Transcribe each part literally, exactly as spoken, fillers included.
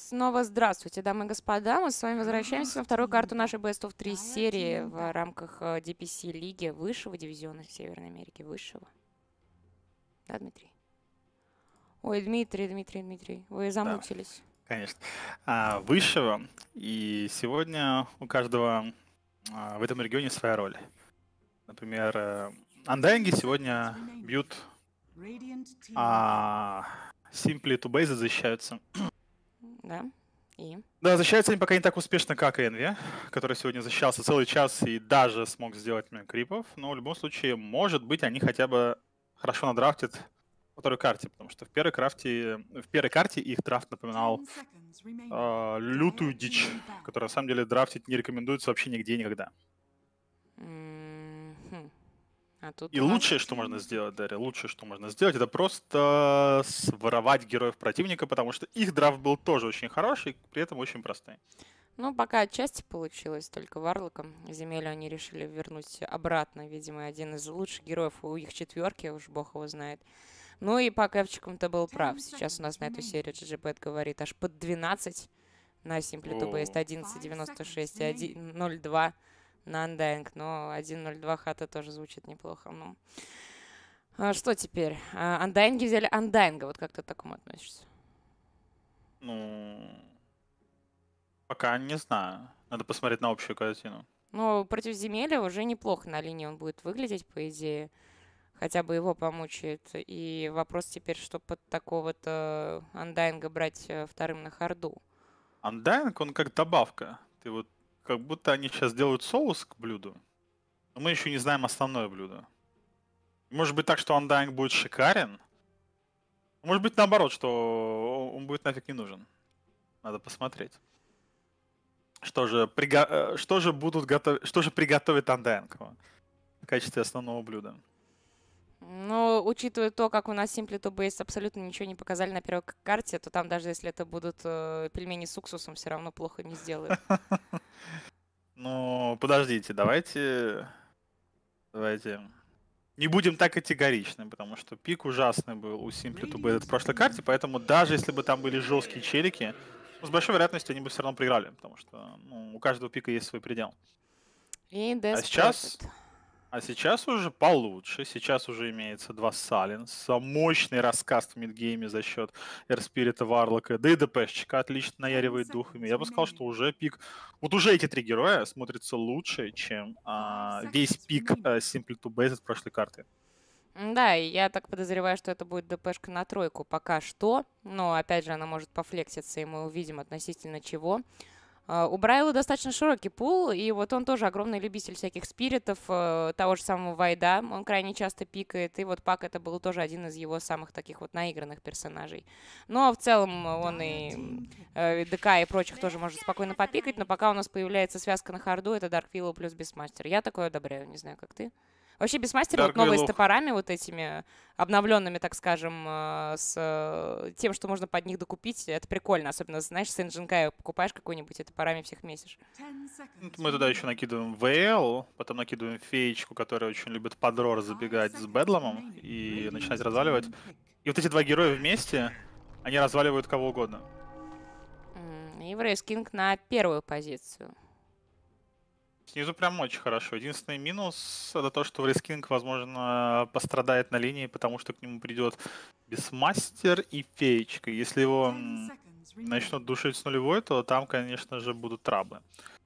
Снова здравствуйте, дамы и господа. Мы с вами возвращаемся на вторую карту нашей Best of три серии в рамках э, ди пи си лиги высшего дивизиона Северной Америки. Высшего. Да, Дмитрий? Ой, Дмитрий, Дмитрий, Дмитрий, вы Да, замучились. конечно. А, высшего. И сегодня у каждого а, в этом регионе своя роль. Например, э, Undying сегодня бьют а, Simply to Base, защищаются. Да, и? Да, защищаются они пока не так успешно, как Envy, который сегодня защищался целый час и даже смог сделать мне крипов. Но в любом случае, может быть, они хотя бы хорошо надрафтят во второй карте, потому что в первой, крафте, в первой карте их драфт напоминал э, лютую дичь, которую на самом деле драфтить не рекомендуется вообще нигде никогда. М-хм. А тут И у нас... лучшее, что можно сделать, Дарья, лучшее, что можно сделать, это просто своровать героев противника, потому что их драфт был тоже очень хороший, при этом очень простой. Ну, пока отчасти получилось, только Варлоком. Земелю они решили вернуть обратно. Видимо, один из лучших героев у их четверки, уж бог его знает. Ну и по кэпчикам-то был прав. Сейчас у нас на эту серию джи джи бет говорит аж под двенадцать на Simply to Base, О, одиннадцать девяносто шесть и ноль два на Undying. Но один ноль два хата тоже звучит неплохо. Ну, а что теперь? А, Undying взяли Undying. Вот как ты к такому относишься? ну, пока не знаю. Надо посмотреть на общую картину. Ну, против Земеля уже неплохо на линии он будет выглядеть, по идее. Хотя бы его помучает. И вопрос теперь, что под такого-то Undying брать э, вторым на харду. Undying, он как добавка. Ты вот как будто они сейчас делают соус к блюду, но мы еще не знаем основное блюдо. Может быть так, что Undying будет шикарен. Может быть наоборот, что он будет нафиг не нужен. Надо посмотреть. Что же, приго... э, что же будут готов... что же приготовит Undying в качестве основного блюда? Но учитывая то, как у нас Simply to Base абсолютно ничего не показали на первой к- карте, то там даже если это будут э, пельмени с уксусом, все равно плохо не сделают. Ну, подождите, давайте... Давайте... Не будем так категоричны, потому что пик ужасный был у Simply to Base в прошлой карте, поэтому даже если бы там были жесткие челики, ну, с большой вероятностью они бы все равно проиграли, потому что ну, у каждого пика есть свой предел. И А Death сейчас, Prophet. а сейчас уже получше. Сейчас уже имеется два Саленса, мощный раскаст в мидгейме за счет Эрспирита, Варлока, да и ДПшечка отлично наяривает духами. Я бы сказал, что уже пик... Вот уже эти три героя смотрятся лучше, чем а, весь пик а, Simply to Base от прошлой карты. Да, и я так подозреваю, что это будет ДПшка на тройку пока что. Но, опять же, она может пофлекситься, и мы увидим относительно чего. Uh, у Брайла достаточно широкий пул, и вот он тоже огромный любитель всяких спиритов, uh, того же самого Вайда, он крайне часто пикает, и вот Пак это был тоже один из его самых таких вот наигранных персонажей. Но в целом он и uh, ДК и прочих тоже может спокойно попикать, но пока у нас появляется связка на харду, это Dark Willow плюс Бисмастер. Я такое одобряю, не знаю, как ты. Вообще Бисмастер вот новый с топорами вот этими обновленными, так скажем, с тем, что можно под них докупить, это прикольно. Особенно, знаешь, с Энджинкай покупаешь какой-нибудь и топорами всех месишь. Мы туда еще накидываем ВЛ, потом накидываем феечку, которая очень любит под рор забегать с Бэдломом и начинать разваливать. И вот эти два героя вместе, они разваливают кого угодно. И Врейс Кинг на первую позицию. Снизу прям очень хорошо. Единственный минус — это то, что Врейскинг, возможно, пострадает на линии, потому что к нему придет Бисмастер и Феечка. Если его начнут душить с нулевой, то там, конечно же, будут траблы.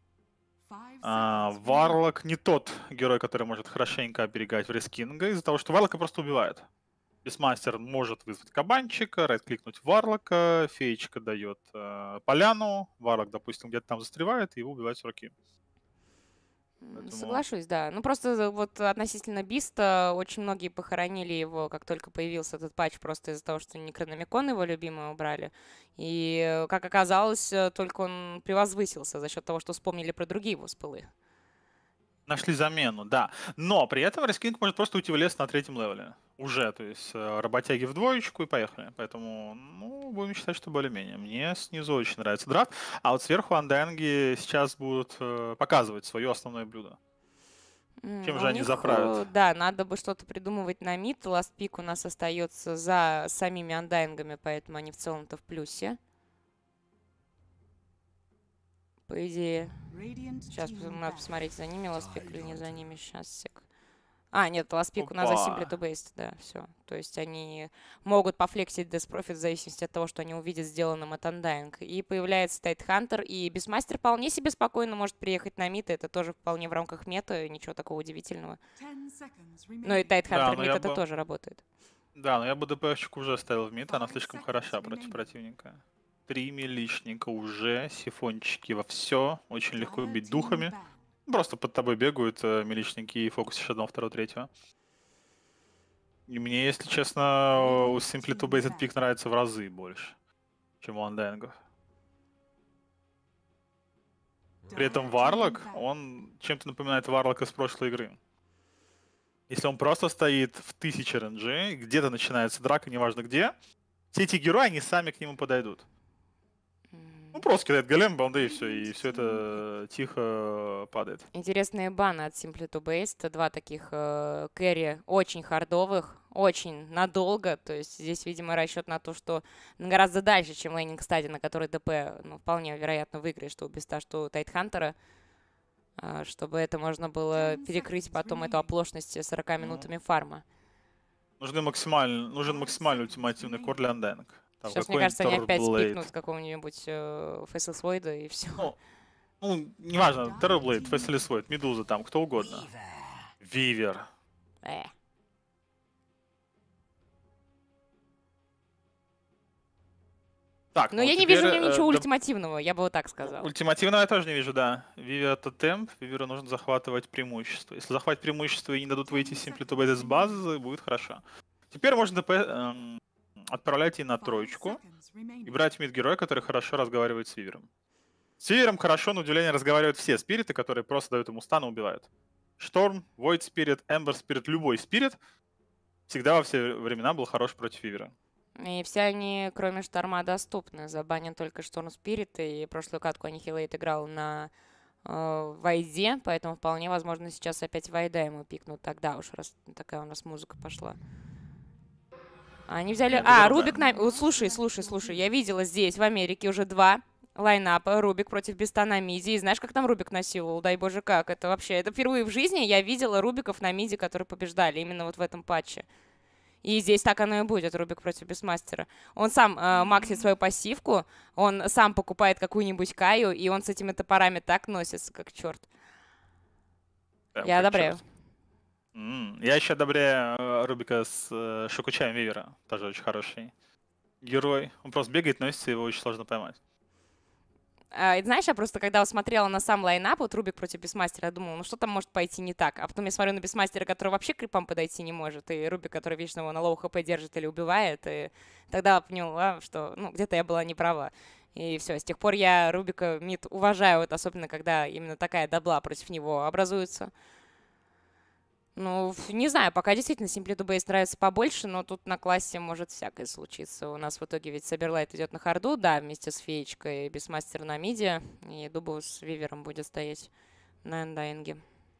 А, Варлок не тот герой, который может хорошенько оберегать Врейскинга, из-за того, что Варлока просто убивает. Бисмастер может вызвать кабанчика, райт-кликнуть Варлока, Феечка дает э, поляну, Варлок, допустим, где-то там застревает, и его убивают с руки. Поэтому... Соглашусь, да. Ну, просто вот относительно Биста очень многие похоронили его, как только появился этот патч, просто из-за того, что Некрономикон его любимый убрали. И, как оказалось, только он превозвысился за счет того, что вспомнили про другие его спылы. Нашли замену, да. Но при этом Рейскинг может просто уйти в лес на третьем левеле. Уже, то есть работяги в двоечку и поехали. Поэтому, ну, будем считать, что более-менее. Мне снизу очень нравится драфт. А вот сверху анденги сейчас будут э, показывать свое основное блюдо. Чем У же они них, заправят? да, надо бы что-то придумывать на мид. Last Pick у нас остается за самими андайнгами, поэтому они в целом-то в плюсе. По идее. Сейчас надо посмотреть, за ними ласпик или не за ними. Сейчас, сек. А, нет, ласпик у нас за Simply to Based, да, все. То есть они могут пофлексить Death Profit в зависимости от того, что они увидят сделанным от Undying. И появляется Тайтхантер, и Бисмастер вполне себе спокойно может приехать на мид, это тоже вполне в рамках мета, ничего такого удивительного. Но и Тайтхантер Да, мид это бы... тоже работает. Да, но я бы ДПшечку уже ставил в мид, она слишком хороша против противника. Три милишника уже, сифончики во все, очень легко бить духами. Просто под тобой бегают э, миличники и фокусишь одного, второго, третьего. И мне, если честно, у Simply to Based пик нравится в разы больше, чем у Undying. При этом Варлок, он чем-то напоминает Варлока из прошлой игры. Если он просто стоит в тысяче эр эн джи, где-то начинается драка, неважно где, все эти герои, они сами к нему подойдут. Ну, просто кидает голем, банды, и все, и все это тихо падает. Интересные баны от Simply to Based. Два таких э, кэрри очень хардовых, очень надолго. То есть здесь, видимо, расчет на то, что гораздо дальше, чем лейнинг стадии, на которой ДП, ну, вполне вероятно выиграет, что у Биста, что у Тайтхантера. Э, чтобы это можно было перекрыть потом эту оплошность сорока минутами фарма. Нужны максимально, нужен максимально ультимативный кор для Undying. Там сейчас, мне кажется, они опять спикнут с какого-нибудь э, Faceless Void и все. Ну, ну неважно, Terrorblade, Faceless Void, Медуза, там, кто угодно. Вивер. Э. Так, Но ну, я не вижу в нем ничего э, ультимативного, я бы вот так сказал. Ультимативного я тоже не вижу, да. Вивер это темп, Виверу нужно захватывать преимущество. Если захватить преимущество и не дадут выйти Simply to Based с базы, будет хорошо. Теперь можно эм, отправлять и на троечку и брать мид-героя, который хорошо разговаривает с Вивером. С Вивером хорошо, на удивление, разговаривают все спириты, которые просто дают ему стан и убивают. Шторм, Void Spirit, Ember Spirit, любой спирит всегда во все времена был хорош против Вивера. И все они, кроме Шторма, доступны. Забанен только Шторм Спирит, и прошлую катку Аннихилейт играл на э, Вайде, поэтому вполне возможно сейчас опять Вайда ему пикнут. Тогда уж, раз такая у нас музыка пошла. Они взяли... А, Рубик на... Вот, слушай, слушай, слушай, я видела здесь, в Америке, уже два лайнапа. Рубик против Биста на миде. И знаешь, как там Рубик насиловал? Дай боже, как. Это вообще... Это впервые в жизни я видела Рубиков на миде, которые побеждали именно вот в этом патче. И здесь так оно и будет, Рубик против Бисмастера. Он сам э, максит свою пассивку, он сам покупает какую-нибудь Каю, и он с этими топорами так носится, как черт. Прям Я как одобряю. Черт. Mm. Я еще одобряю э, Рубика с э, Шокучаем Вивера, тоже очень хороший герой. Он просто бегает, носится, его очень сложно поймать. А, знаешь, я просто, когда смотрела на сам лайнап, вот Рубик против Бисмастера, я думала, ну что там может пойти не так? А потом я смотрю на Бисмастера, который вообще к крипам подойти не может, и Рубик, который вечно его на лоу хп держит или убивает, и тогда поняла, что, ну, где-то я была не права. И все, с тех пор я Рубика мид уважаю, вот особенно когда именно такая дабла против него образуется. Ну, не знаю, пока действительно Simply to Based нравится побольше, но тут на классе может всякое случиться. У нас в итоге ведь Саберлайт идет на харду, да, вместе с Феечкой, Бисмастер на миде, и Дубу с Вивером будет стоять на эндайнге.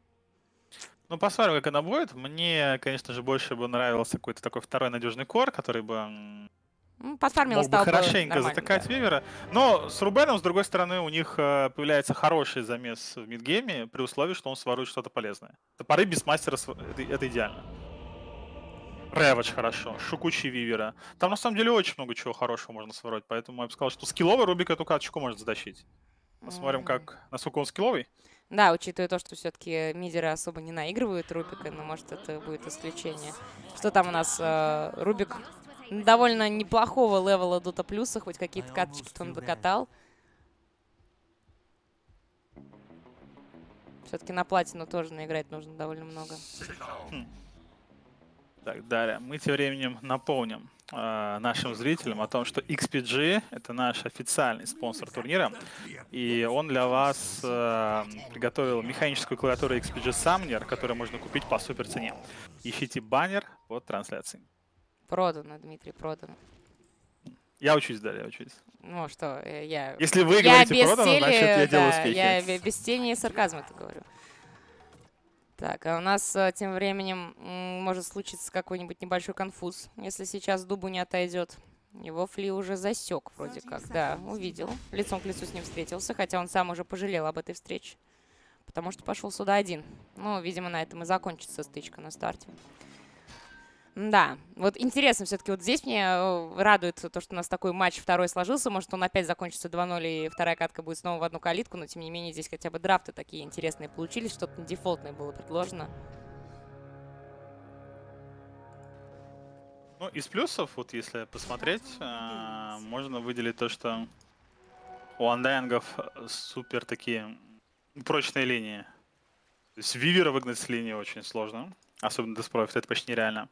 Ну, посмотрим, как она будет. Мне, конечно же, больше бы нравился какой-то такой второй надежный кор, который бы... Ну, подфармил, мог бы хорошенько затыкать да. Вивера. Но с Рубеном, с другой стороны, у них э, появляется хороший замес в мидгейме, при условии, что он сворует что-то полезное. Топоры Бисмастера это, это идеально. Рэвидж хорошо, Шукучи Вивера. Там на самом деле очень много чего хорошего можно своровать, поэтому я бы сказал, что скилловый Рубик эту каточку может затащить. Посмотрим, mm-hmm. как, насколько он скилловый. Да, учитывая то, что все-таки мидеры особо не наигрывают Рубика, но может это будет исключение. Что там у нас? Э, Рубик довольно неплохого левела Дота Плюса, хоть какие-то каточки-то он докатал. Все-таки на платину тоже наиграть нужно довольно много. Хм. Так, Дарья, мы тем временем напомним э, нашим зрителям о том, что икс пи джи — это наш официальный спонсор турнира, и он для вас э, приготовил механическую клавиатуру икс пи джи Summoner, которую можно купить по супер цене. Ищите баннер под трансляцией. Продано, Дмитрий, продано. Я учусь, Дарья, я учусь. Ну что, я... Если вы я говорите продано, цели, значит я да, делаю успехи. Я без тени и сарказма это говорю. Так, а у нас тем временем может случиться какой-нибудь небольшой конфуз, если сейчас Дубу не отойдет. Его Фли уже засек вроде как. Да, увидел. Лицом к лицу с ним встретился, хотя он сам уже пожалел об этой встрече. Потому что пошел сюда один. Ну, видимо, на этом и закончится стычка на старте. Да, вот интересно все-таки вот здесь мне радует то, что у нас такой матч второй сложился. Может, он опять закончится два ноль, и вторая катка будет снова в одну калитку. Но, тем не менее, здесь хотя бы драфты такие интересные получились. Что-то дефолтное было предложено. Ну, из плюсов, вот если посмотреть, э, можно выделить то, что у андайнгов супер такие прочные линии. То есть Вивера выгнать с линии очень сложно. Особенно Деспрофит, это почти нереально.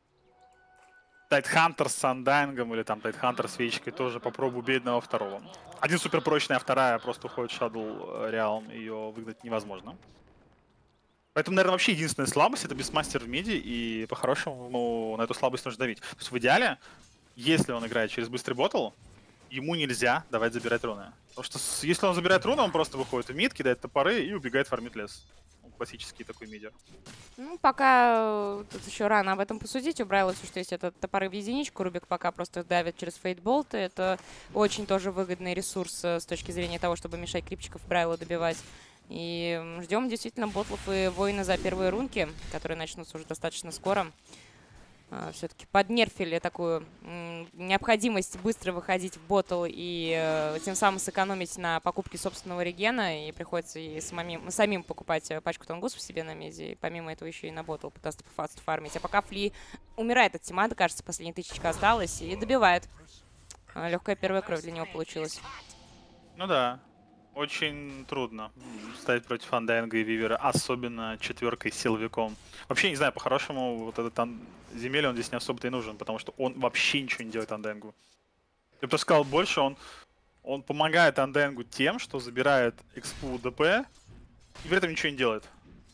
Тайтхантер с андайнгом или там Тайтхантер с Вечкой тоже попробую убить одного второго. Один супер прочный, а вторая просто уходит Шадл реалом, ее выгнать невозможно. Поэтому, наверное, вообще единственная слабость — это бисмастер в миде, и по-хорошему ну, на эту слабость нужно давить. То есть в идеале, если он играет через быстрый ботл, ему нельзя давать забирать руны. Потому что с, если он забирает руны, он просто выходит в мид, кидает топоры и убегает фармить лес. Ну, классический такой мидер. Ну, пока тут еще рано об этом посудить. У Брайла все, что есть, это топоры в единичку. Рубик пока просто давит через фейтболты. Это очень тоже выгодный ресурс с точки зрения того, чтобы мешать крипчиков Брайлу добивать. И ждем действительно ботлов и воина за первые рунки, которые начнутся уже достаточно скоро. Все-таки поднерфили такую необходимость быстро выходить в ботл и э, тем самым сэкономить на покупке собственного регена. И приходится и самим, самим покупать пачку тангусов себе на меди. И помимо этого еще и на ботл пытаться фаст фармить. А пока Фли умирает от тимада, кажется, последняя тысячка осталась. И добивает. Легкая первая кровь для него получилась. Ну да. Очень трудно ставить против андайнга и Вивера, особенно четверкой с силовиком. Вообще, не знаю, по-хорошему, вот этот ан... земель, он здесь не особо-то и нужен, потому что он вообще ничего не делает андайнгу. Я бы даже сказал больше, он, он помогает андайнгу тем, что забирает экспу ДП и при этом ничего не делает.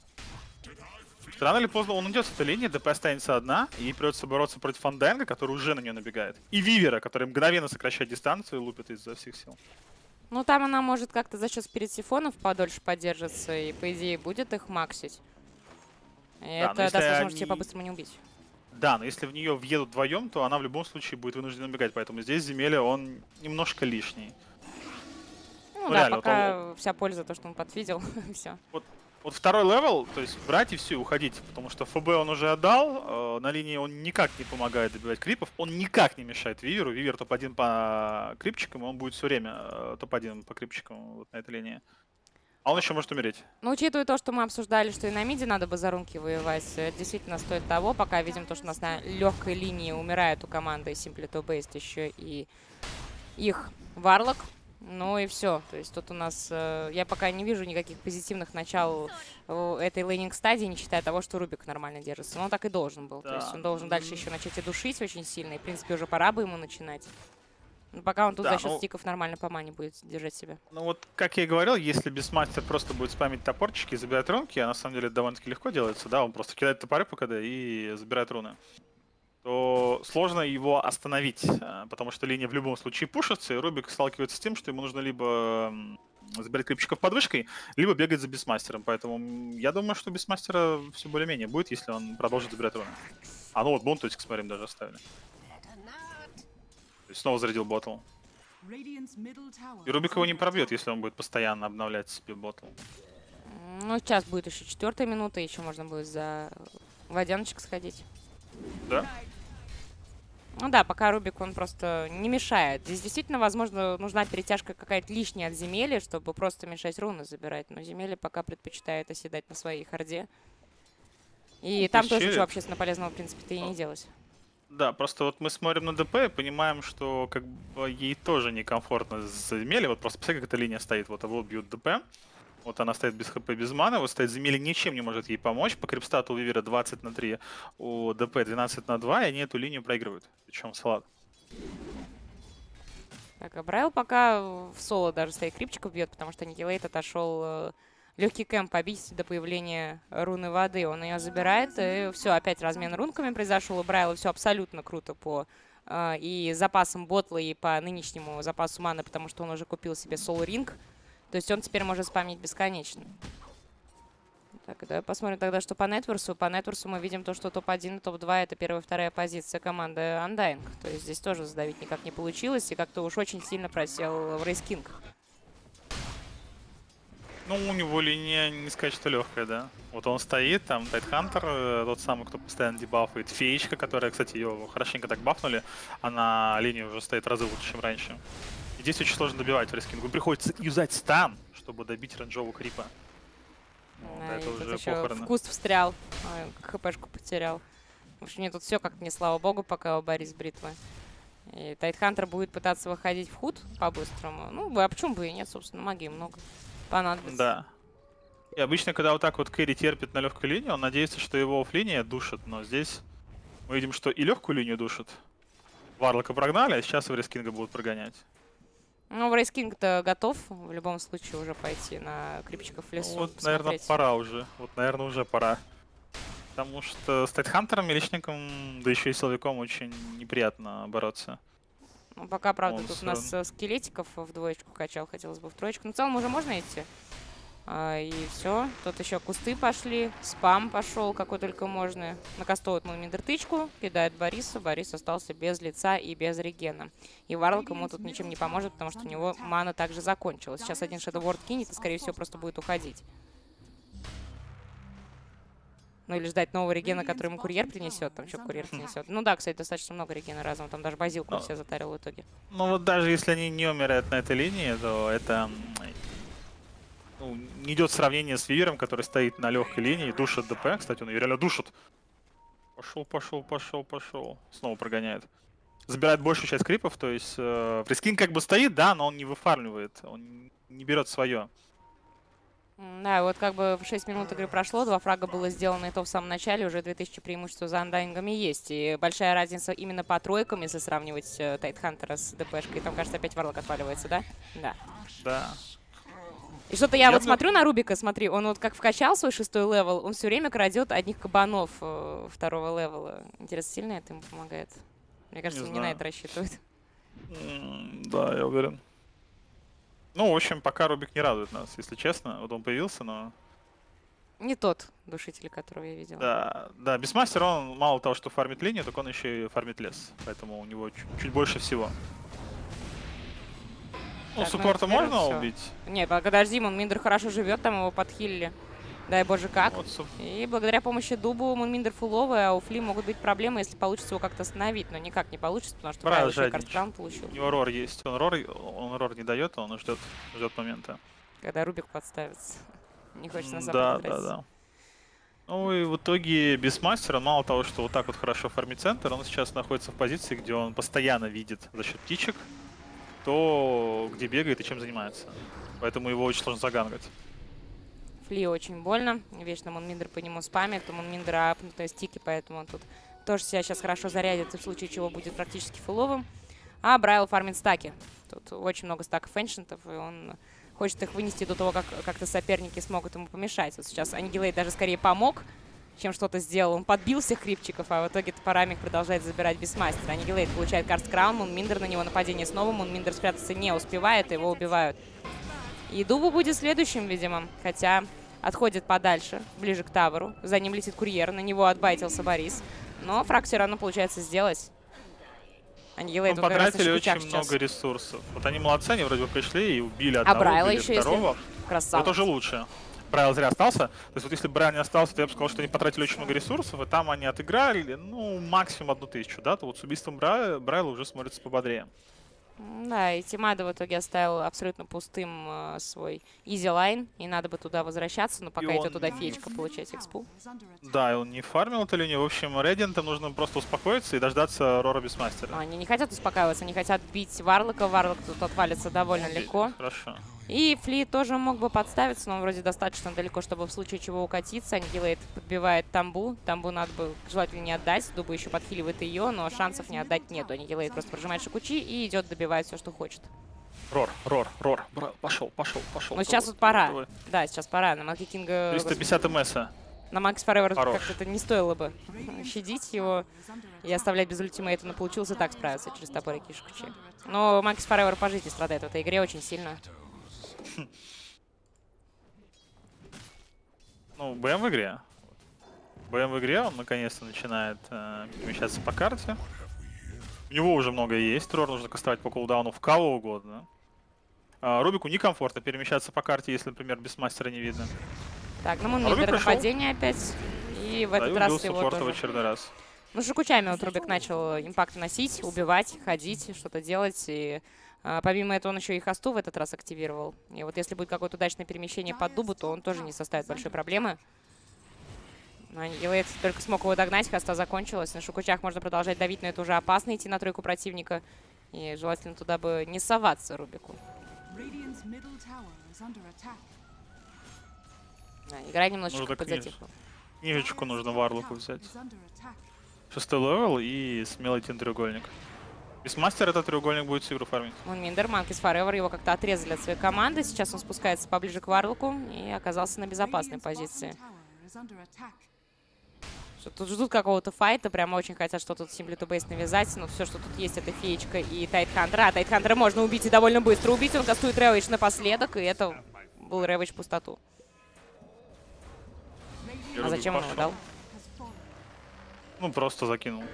Рано или поздно он уйдет с этой линии, ДП останется одна, и придется бороться против андайнга, который уже на нее набегает. И Вивера, который мгновенно сокращает дистанцию и лупит изо всех сил. Ну, там она может как-то за счет спирит-сифонов подольше поддерживаться, и, по идее, будет их максить. И да, это даст возможность они... ее по-быстрому не убить. Да, но если в нее въедут вдвоем, то она в любом случае будет вынуждена убегать, поэтому здесь земеля он немножко лишний. Ну, ну да, реально, пока вот он... вся польза, то, что он подфидел, все. Вот, вот второй левел, то есть брать и все, уходить, потому что ФБ он уже отдал, э, на линии он никак не помогает добивать крипов, он никак не мешает Виверу, Вивер топ один по крипчикам, он будет все время э, топ один по крипчикам вот на этой линии. А он еще может умереть. Ну, учитывая то, что мы обсуждали, что и на миде надо бы за рунки воевать, это действительно стоит того, пока видим то, что у нас на легкой линии умирает у команды Simply to Based еще и их Варлок. Ну и все. То есть тут у нас... Э, я пока не вижу никаких позитивных начал этой лейнинг-стадии, не считая того, что Рубик нормально держится. Но он так и должен был. Да. То есть он должен дальше еще начать и душить очень сильно. И, в принципе, уже пора бы ему начинать. Но пока он тут да, за счет ну, стиков нормально по мане будет держать себя. Ну вот, как я и говорил, если Бисмастер просто будет спамить топорчики и забирать рунки, а на самом деле это довольно-таки легко делается, да, он просто кидает топоры по КД и забирает руны, то сложно его остановить, потому что линия в любом случае пушится, и Рубик сталкивается с тем, что ему нужно либо забирать крипчиков под вышкой, либо бегать за Бисмастером. Поэтому я думаю, что Бисмастера все более-менее будет, если он продолжит забирать руны. А ну вот бонтусик, смотрим, даже оставили. То есть снова зарядил ботл. И Рубик его не пробьет, если он будет постоянно обновлять себе ботл. Ну, сейчас будет еще четвертая минута, еще можно будет за водяночек сходить. Да? Ну да, пока Рубик, он просто не мешает. Здесь действительно, возможно, нужна перетяжка какая-то лишняя от земели, чтобы просто мешать руны забирать. Но земели пока предпочитает оседать на своей харде. И ну, там тоже ничего общественно полезного, в принципе-то и не делать. Да, просто вот мы смотрим на ДП и понимаем, что как бы ей тоже некомфортно за земели. Вот просто посмотри, как эта линия стоит. Вот его бьют ДП. Вот она стоит без хп, без маны. Вот стоит земели, ничем не может ей помочь. По крипстату у Вивера двадцать на три, у ДП двенадцать на два, и они эту линию проигрывают. Причем салат. Так, а Брайл пока в соло даже стоит крипчиков бьет, потому что Никилейт отошел э, легкий кэмп побить до появления руны воды. Он ее забирает, и все, опять размен рунками произошел. У Брайла все абсолютно круто по э, и запасам ботла, и по нынешнему запасу маны, потому что он уже купил себе соло ринг. То есть он теперь может спамить бесконечно. Так, давай посмотрим тогда, что по Нетверсу. По Нетверсу мы видим то, что топ один и топ два — это первая и вторая позиция команды Undying. То есть здесь тоже задавить никак не получилось, и как-то уж очень сильно просел в Race King. Ну, у него линия, не сказать, что легкая, да. Вот он стоит, там Тайтхантер, тот самый, кто постоянно дебафает. Феечка, которая, кстати, ее хорошенько так бафнули, она линия уже стоит в разы лучше, чем раньше. И здесь очень сложно добивать в Race King. Приходится юзать стан, чтобы добить рейнджового крипа. Вот, А, это и тут уже еще похороны. в куст встрял, хпшку потерял. В общем, мне тут все как-то не слава богу, пока у Борис бритвы. И Тайтхантер будет пытаться выходить в худ по-быстрому. Ну, а почему бы и нет, собственно, магии много понадобится. Да. И обычно, когда вот так вот Кэрри терпит на легкой линии, он надеется, что его оффлиния душит. Но здесь мы видим, что и легкую линию душит. Варлока прогнали, а сейчас в Race King будут прогонять. Ну, в Race King-то готов в любом случае уже пойти на крипчиков в лесу. Ну, вот, посмотреть. наверное, пора уже. Вот, наверное, уже пора. Потому что с Тайтхантером, Миличником, да еще и силовиком очень неприятно бороться. Ну, пока, правда, Он тут у нас равно... скелетиков в двоечку качал, хотелось бы в троечку. Но в целом уже можно идти. А, и все. Тут еще кусты пошли, спам пошел, какой только можно. Накастовывает Мунминдер тычку, кидает Бориса. Борис остался без лица и без регена. И Варлок ему тут ничем не поможет, потому что у него мана также закончилась. Сейчас один Shadow Ward кинет и, скорее всего, просто будет уходить. Ну или ждать нового регена, который ему курьер принесет. Там что курьер принесет. Ну да, кстати, достаточно много регена разом. Там даже базилку все затарил в итоге. Ну вот даже если они не умирают на этой линии, то это... Ну, не идет сравнение с Вивером, который стоит на легкой линии и душит ДП. Кстати, он ее реально душит. Пошел, пошел, пошел, пошел. Снова прогоняет. Забирает большую часть крипов, то есть э, Фрискин как бы стоит, да, но он не выфармливает, он не берет свое. Да, вот как бы шесть минут игры прошло, два фрага было сделано, и то в самом начале уже две тысячи преимущества за андайнгами есть. И большая разница именно по тройкам, если сравнивать э, Тайтхантера с ДПшкой. Там, кажется, опять Варлок отваливается, да? Да. Да. И что-то я, я вот бы... смотрю на Рубика, смотри, он вот как вкачал свой шестой левел, он все время крадет одних кабанов э, второго левела. Интересно, сильно это ему помогает? Мне кажется, не он не на это рассчитывает. Mm, да, я уверен. Ну, в общем, пока Рубик не радует нас, если честно. Вот он появился, но... Не тот душитель, которого я видел. Да, да, Бисмастер, он мало того, что фармит линию, так он еще и фармит лес. Поэтому у него чуть, чуть больше всего. Ну, суппорта ну, можно все. убить? Нет, подожди, Мунминдер хорошо живет, там его подхилили. Дай боже как. Вот, суп... И благодаря помощи Дубу Мунминдер фуловый, а у Фли могут быть проблемы, если получится его как-то остановить. Но никак не получится, потому что Брайл еще карткраун получил. У него рор есть. Он рор, он рор не дает, он ждет, ждет момента. Когда Рубик подставится. Не хочется на Да, да, да. Ну и в итоге Бисмастер, мало того, что вот так вот хорошо фармит центр, он сейчас находится в позиции, где он постоянно видит за счет птичек, то где бегает и чем занимается. Поэтому его очень сложно загангать. Фли очень больно. Вечно Мунминдер по нему спамит. У Мунминдера апнутые стики, поэтому он тут тоже себя сейчас хорошо зарядит и в случае чего будет практически фуловым. А Брайл фармит стаки. Тут очень много стаков эншентов, и он хочет их вынести до того, как как-то соперники смогут ему помешать. Вот сейчас Аннигилейт даже скорее помог, чем что-то сделал. Он подбил всех крипчиков, а в итоге топорами их продолжает забирать Бисмастер. Аннигилейт получает карсткраун, Мунминдер на него нападение снова. Мунминдер спрятаться не успевает, его убивают. И Дубу будет следующим, видимо, хотя отходит подальше, ближе к таверу. За ним летит курьер, на него отбайтился Борис. Но фраг все равно получается сделать. Аннигилейт ну, потратили очень сейчас. много ресурсов. Вот они молодцы, они вроде бы пришли и убили одного, а Брайла убили еще второго. Красавец. Это уже лучше. Брайл зря остался. То есть вот если Брайл не остался, то я бы сказал, что они потратили очень много ресурсов, и там они отыграли, ну, максимум одну тысячу, да? То вот с убийством Брайла, Брайла уже смотрится пободрее. Да, и Тимада в итоге оставил абсолютно пустым э, свой изи-лайн, и надо бы туда возвращаться, но пока и идет он... туда феечка получать экспу. Да, и он не фармил эту линию. В общем, Реддиантам нужно просто успокоиться и дождаться Рора Бисмастера. Но они не хотят успокаиваться, они хотят бить Варлока. Варлок тут отвалится довольно Убить. легко. Хорошо. И Фли тоже мог бы подставиться, но он вроде достаточно далеко, чтобы в случае чего укатиться. Аннигилейт подбивает Тамбу. Тамбу надо бы желательно не отдать. Дуба еще подхиливает ее, но шансов не отдать нету. Аннигилейт просто прожимает Шикучи и идет добивать все, что хочет. Рор, Рор, Рор. Пошел, пошел, пошел. Ну сейчас вот пора. Давай. Да, сейчас пора. На Манки Кинга... триста пятьдесят МСа. На Макс Форевер как-то это не стоило бы щадить его и оставлять без ультимейта, но получился так справиться через топорики и Шикучи. Но Макс Форевер по жизни страдает в этой игре очень сильно. Ну, БМ в игре. БМ в игре, он наконец-то начинает э, перемещаться по карте. У него уже много есть. Рор нужно кастовать по кулдауну в кого угодно. А, Рубику некомфортно перемещаться по карте, если, например, без мастера не видно. Так, ну А Рубик Мунмидер пришел. нападение опять. И в Да, и этот убил раз его суппорта в тоже... очередной раз. Ну, Шикучами вот Рубик начал импакт носить, убивать, ходить, что-то делать. И а, помимо этого он еще и хосту в этот раз активировал. И вот если будет какое-то удачное перемещение под дубу, то он тоже не составит большой проблемы. Ангелец только смог его догнать, хоста закончилась. На Шукучах можно продолжать давить, но это уже опасно идти на тройку противника. И желательно туда бы не соваться Рубику. Да, игра немножечко Нужно подзатихла. Книжечку нужно Варлоку взять. Шестой левел и смелый тин треугольник. Без мастера этот треугольник будет всю игру фармить. Мунминдер, Манкис Форевер, его как-то отрезали от своей команды. Сейчас он спускается поближе к Варлоку и оказался на безопасной позиции. Что тут ждут какого-то файта, прямо очень хотят что-то тут Simply to Base навязать, но все, что тут есть, это феечка и Тайтхантера. А Тайтхантера можно убить и довольно быстро убить. Он кастует Рэвидж напоследок, и это был Рэвидж в пустоту. А зачем он его дал? Ну, просто закинул.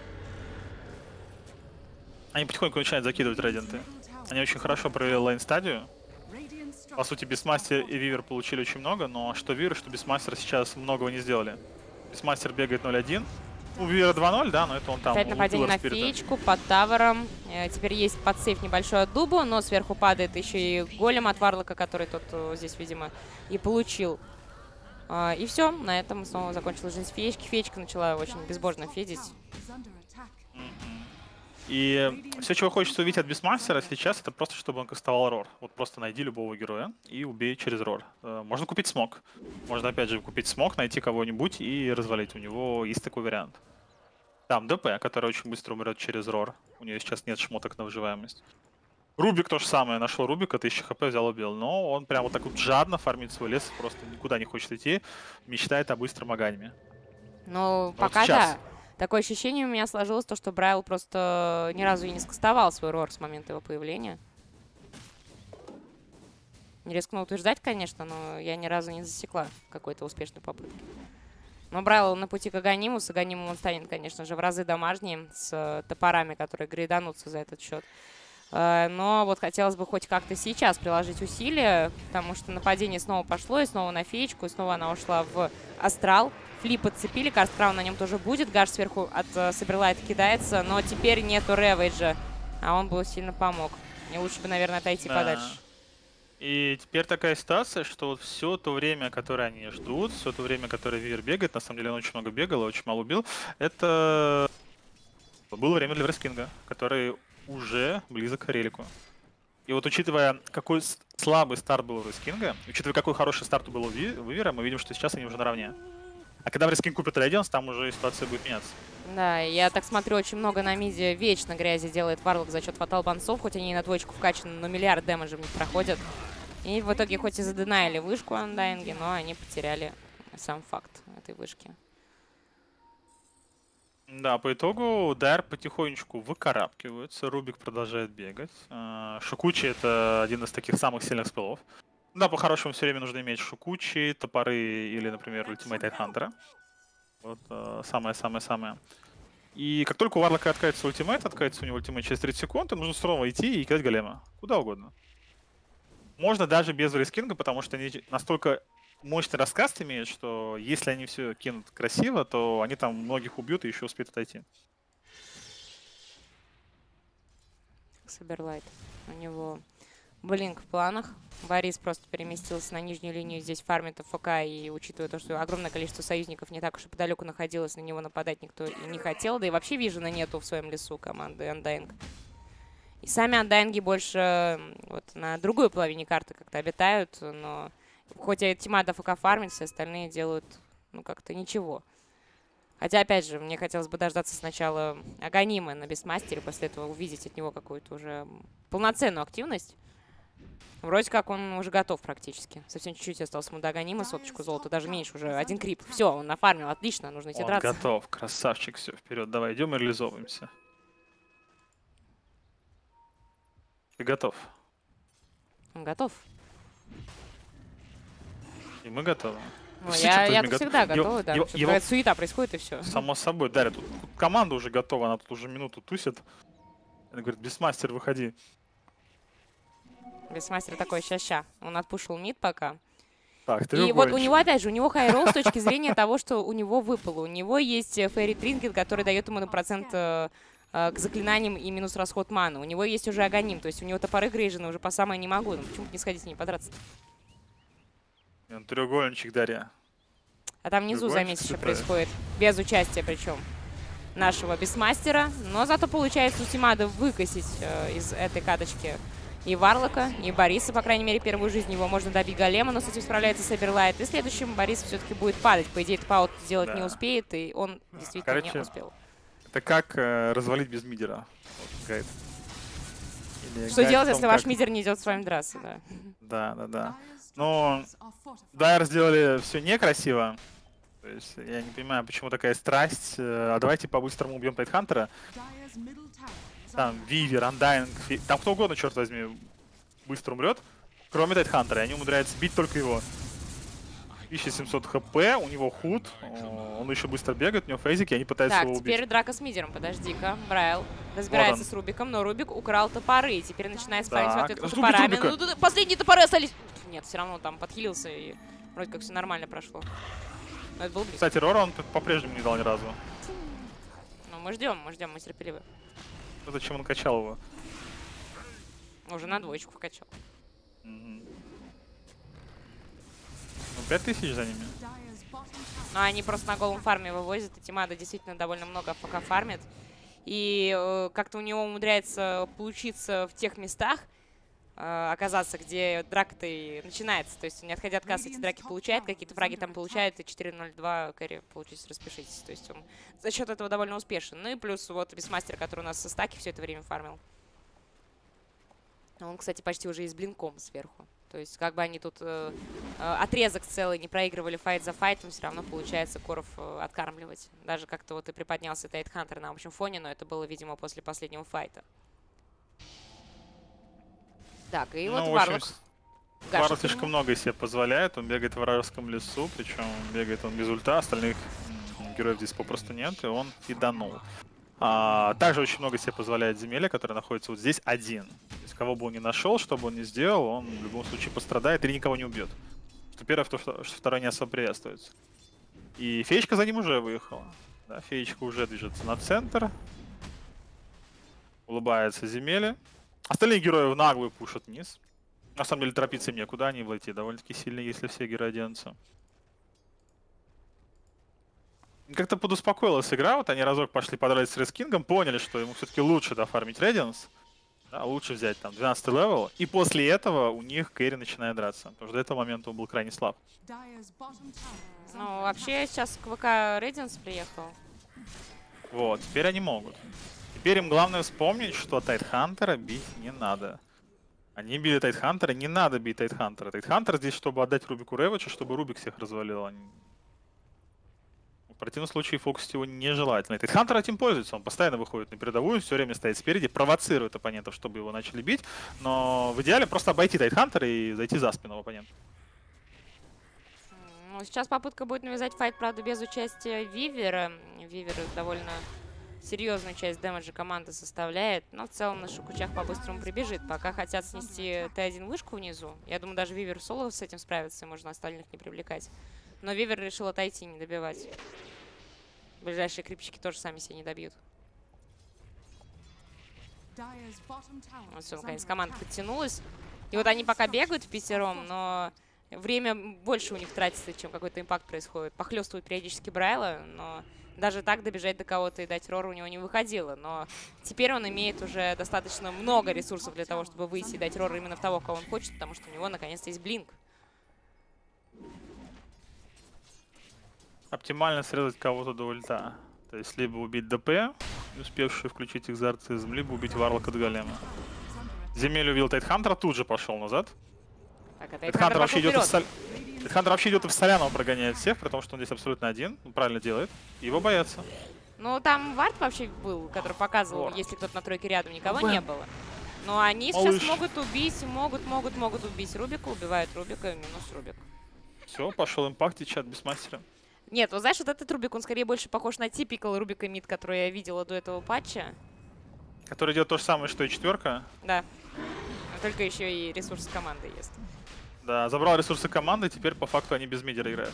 Они потихоньку начинают закидывать Рейденты. Они очень хорошо провели лейн-стадию. По сути, Бисмастер и Вивер получили очень много, но что Вивер, что Бисмастер сейчас многого не сделали. Бисмастер бегает ноль один. У Вивера два ноль, да, но это он там. Опять нападение на феечку под тавером. Э, теперь есть подсейв небольшой от дубу, но сверху падает еще и голем от Варлока, который тот э, здесь, видимо, и получил. Э, и все, на этом снова закончилась жизнь феечки. Феечка начала очень безбожно федить. И все, чего хочется увидеть от Бисмастера сейчас, это просто, чтобы он кастовал Рор. Вот просто найди любого героя и убей через Рор. Можно купить смог. Можно, опять же, купить смог, найти кого-нибудь и развалить. У него есть такой вариант. Там ДП, который очень быстро умрет через Рор. У нее сейчас нет шмоток на выживаемость. Рубик то же самое. Нашел Рубика, тысяча хп, взял, убил. Но он прям вот так вот жадно фармит свой лес, просто никуда не хочет идти. Мечтает о быстром аганьме. Ну, пока да. Такое ощущение у меня сложилось, то, что Брайл просто ни разу и не скастовал свой Рор с момента его появления. Не рискну утверждать, конечно, но я ни разу не засекла какой-то успешной попытки. Но Брайл на пути к Аганиму. С Аганимом он станет, конечно же, в разы домашним, с топорами, которые грейданутся за этот счет. Но вот хотелось бы хоть как-то сейчас приложить усилия, потому что нападение снова пошло, и снова на феечку, и снова она ушла в астрал. Флип подцепили, Карскраун на нем тоже будет. Гаш сверху от uh, Саберлайта кидается, но теперь нету Рэвиджа, а он бы сильно помог. Мне лучше бы, наверное, отойти да. подальше. И теперь такая ситуация, что вот все то время, которое они ждут, все то время, которое Вивер бегает, на самом деле он очень много бегал и очень мало убил, это было время для Врескинга, который уже близок к релику. И вот учитывая, какой слабый старт был у Врескинга, учитывая, какой хороший старт был у Вивера, мы видим, что сейчас они уже наравне. А когда Врескинг купит Рейдианс, там уже ситуация будет меняться. Да, я так смотрю, очень много на миде вечно грязи делает Варлок за счет фатал бансов, хоть они и на двоечку вкачаны, но миллиард дэмэджа в них проходят. И в итоге хоть и заденаили вышку Андайнги, но они потеряли сам факт этой вышки. Да, по итогу Дайр потихонечку выкарабкивается, Рубик продолжает бегать. Шукучи — это один из таких самых сильных спелов. Да, по-хорошему все время нужно иметь Шукучи, топоры или, например, ультимейт Тайтхантера. Вот самое-самое-самое. И как только у Варлока откатится ультимейт, откатится у него ультимейт через тридцать секунд, им нужно снова идти и кидать голема. Куда угодно. Можно даже без Врескинга, потому что они настолько мощный раскаст имеют, что если они все кинут красиво, то они там многих убьют и еще успеют отойти. Саберлайт. У него блинк в планах. Борис просто переместился на нижнюю линию, здесь фармит АФК, и учитывая то, что огромное количество союзников не так уж и подалеку находилось, на него нападать никто и не хотел, да и вообще Вижена нету в своем лесу команды Undying. И сами Undying больше вот на другой половине карты как-то обитают, но хоть и тимат АФК фармит, все остальные делают, ну, как-то ничего. Хотя, опять же, мне хотелось бы дождаться сначала Аганима на Бисмастере, после этого увидеть от него какую-то уже полноценную активность. Вроде как он уже готов практически. Совсем чуть-чуть осталось ему до Аганима, соточку золота, даже меньше уже. Один крип. Все, он нафармил, отлично, нужно идти он драться. Готов, красавчик, все, вперед, давай, идем и реализовываемся. Ты готов? Он готов. И мы готовы. Ну, я я тут всегда готова, да. Какая-то суета происходит, и все. Само собой, Дарья, тут команда уже готова, она тут уже минуту тусит. Она говорит, Бисмастер, выходи. Бисмастер такой, ща-ща. Он отпушил мид пока. Так, и вот у него, опять же, у него хайролл с точки зрения того, что у него выпало. У него есть Фейри Тринкет, который дает ему на процент э, э, к заклинаниям и минус расход маны. У него есть уже Аганим, то есть у него топоры грейжены уже по самое не могу. Ну почему не сходить с ней подраться? Треугольничек, Дарья. А там внизу, заметьте, что происходит. Без участия причем нашего Бисмастера. Но зато получается у Симады выкосить э, из этой каточки и Варлока, и Бориса, по крайней мере, первую жизнь его можно добить голема, но с этим справляется Саберлайт. И следующим Борис все-таки будет падать. По идее, тапаут сделать да. не успеет, и он действительно Короче, не успел. Это как э, развалить без мидера. Вот, Или Что делать, том, если как... ваш мидер не идет с вами драться, да? Да, да, да. Но Дайр сделали все некрасиво. То есть я не понимаю, почему такая страсть. А давайте по-быстрому убьем Тайтхантера. Там Вивер, Андайнг, там кто угодно, черт возьми, быстро умрет, кроме Тайтхантера, и они умудряются бить только его. тысяча семьсот хп, у него худ, он еще быстро бегает, у него фейзики, они пытаются так, его убить. Так, теперь драка с мидером, подожди-ка. Брайл разбирается вот с Рубиком, но Рубик украл топоры, и теперь начинает спарить в ответ топорами. Ну, ну, последние топоры остались. Нет, все равно там подхилился, и вроде как все нормально прошло. Но это был близко. Кстати, Рора он по-прежнему не дал ни разу. Ну, мы ждем, мы ждем, мы терпеливы. Зачем он качал его? Уже на двоечку вкачал. Mm-hmm. Ну, пять тысяч за ними. Ну, они просто на голом фарме вывозят, и Тимада действительно довольно много АФК фармит. И э, как-то у него умудряется получиться в тех местах, э, оказаться, где драка-то и начинается. То есть, не отходя от кассы, эти драки получает, какие-то фраги там получает, и четыре ноль два кэрри получить, распишитесь. То есть он за счет этого довольно успешен. Ну и плюс вот Бисмастер, который у нас со стаки все это время фармил. Он, кстати, почти уже и с блинком сверху. То есть, как бы они тут э, э, отрезок целый не проигрывали файт за файтом, все равно получается коров э, откармливать. Даже как-то вот и приподнялся Тайтхантер на общем фоне, но это было, видимо, после последнего файта. Так, и ну, вот Варлок. Варлок слишком много себе позволяет, он бегает в вражеском лесу, причем бегает он без ульта, остальных героев здесь попросту нет, и он фиданул. А, также очень много себе позволяет земелья, который находится вот здесь один. То есть, кого бы он ни нашел, что бы он ни сделал, он в любом случае пострадает или никого не убьет. Что первое, что, что второе не особо приветствуется. И феечка за ним уже выехала. Да, феечка уже движется на центр. Улыбается земелье. Остальные герои в наглую пушат вниз. На самом деле торопиться им некуда, они влетят довольно-таки сильно, если все герои оденутся. Как-то подуспокоилась игра, вот они разок пошли подрать с Рескингом, поняли, что ему все-таки лучше дофармить Редианс, да, лучше взять там двенадцатый левел, и после этого у них Кэрри начинает драться, потому что до этого момента он был крайне слаб. Ну, вообще сейчас к ВК Редианс приехал. Вот, теперь они могут. Теперь им главное вспомнить, что Тайтхантера бить не надо. Они били Тайтхантера, не надо бить Тайтхантера. Тайтхантер здесь, чтобы отдать Рубику Ревича, чтобы Рубик всех развалил. В противном случае фокусить его нежелательно. Тайтхантер этим пользуется, он постоянно выходит на передовую, все время стоит спереди, провоцирует оппонентов, чтобы его начали бить. Но в идеале просто обойти Тайтхантера и зайти за спину оппонента. Ну, сейчас попытка будет навязать файт, правда, без участия Вивера. Вивер довольно серьезную часть дэмэджа команды составляет, но в целом на Шукучах по-быстрому прибежит. Пока хотят снести Т один вышку внизу. Я думаю, даже Вивер соло с этим справится, и можно остальных не привлекать. Но Вивер решил отойти, не добивать. Ближайшие крипчики тоже сами себя не добьют. Вот все, наконец, команда подтянулась. И вот они пока бегают в пятером, но время больше у них тратится, чем какой-то импакт происходит. Похлестывают периодически Брайла, но даже так добежать до кого-то и дать Рору у него не выходило. Но теперь он имеет уже достаточно много ресурсов для того, чтобы выйти и дать Рору именно в того, кого он хочет, потому что у него наконец-то есть блинк. Оптимально срезать кого-то до ульта. То есть либо убить ДП, не успевший включить экзорцизм, либо убить Варлока от голема. Земель увидел Тайтхантера, тут же пошел назад. Так, а Тайтхантер вообще идет в Сол... Тайтхантер вообще идет и в Солянова прогоняет всех, при том, что он здесь абсолютно один. Он правильно делает. Его боятся. Ну, там Вард вообще был, который показывал, Вард. Если кто-то на тройке рядом, никого Бэм. не было. Но они Малыш. сейчас могут убить, могут, могут, могут убить Рубика, убивают Рубика, минус Рубик. Все, пошел импакт, чат без мастера. Нет, вот знаешь, вот этот Рубик, он скорее больше похож на типикал Рубика Мид, который я видела до этого патча. Который делает то же самое, что и четверка. Да. Но только еще и ресурсы команды есть. Да, забрал ресурсы команды, теперь по факту они без мидера играют.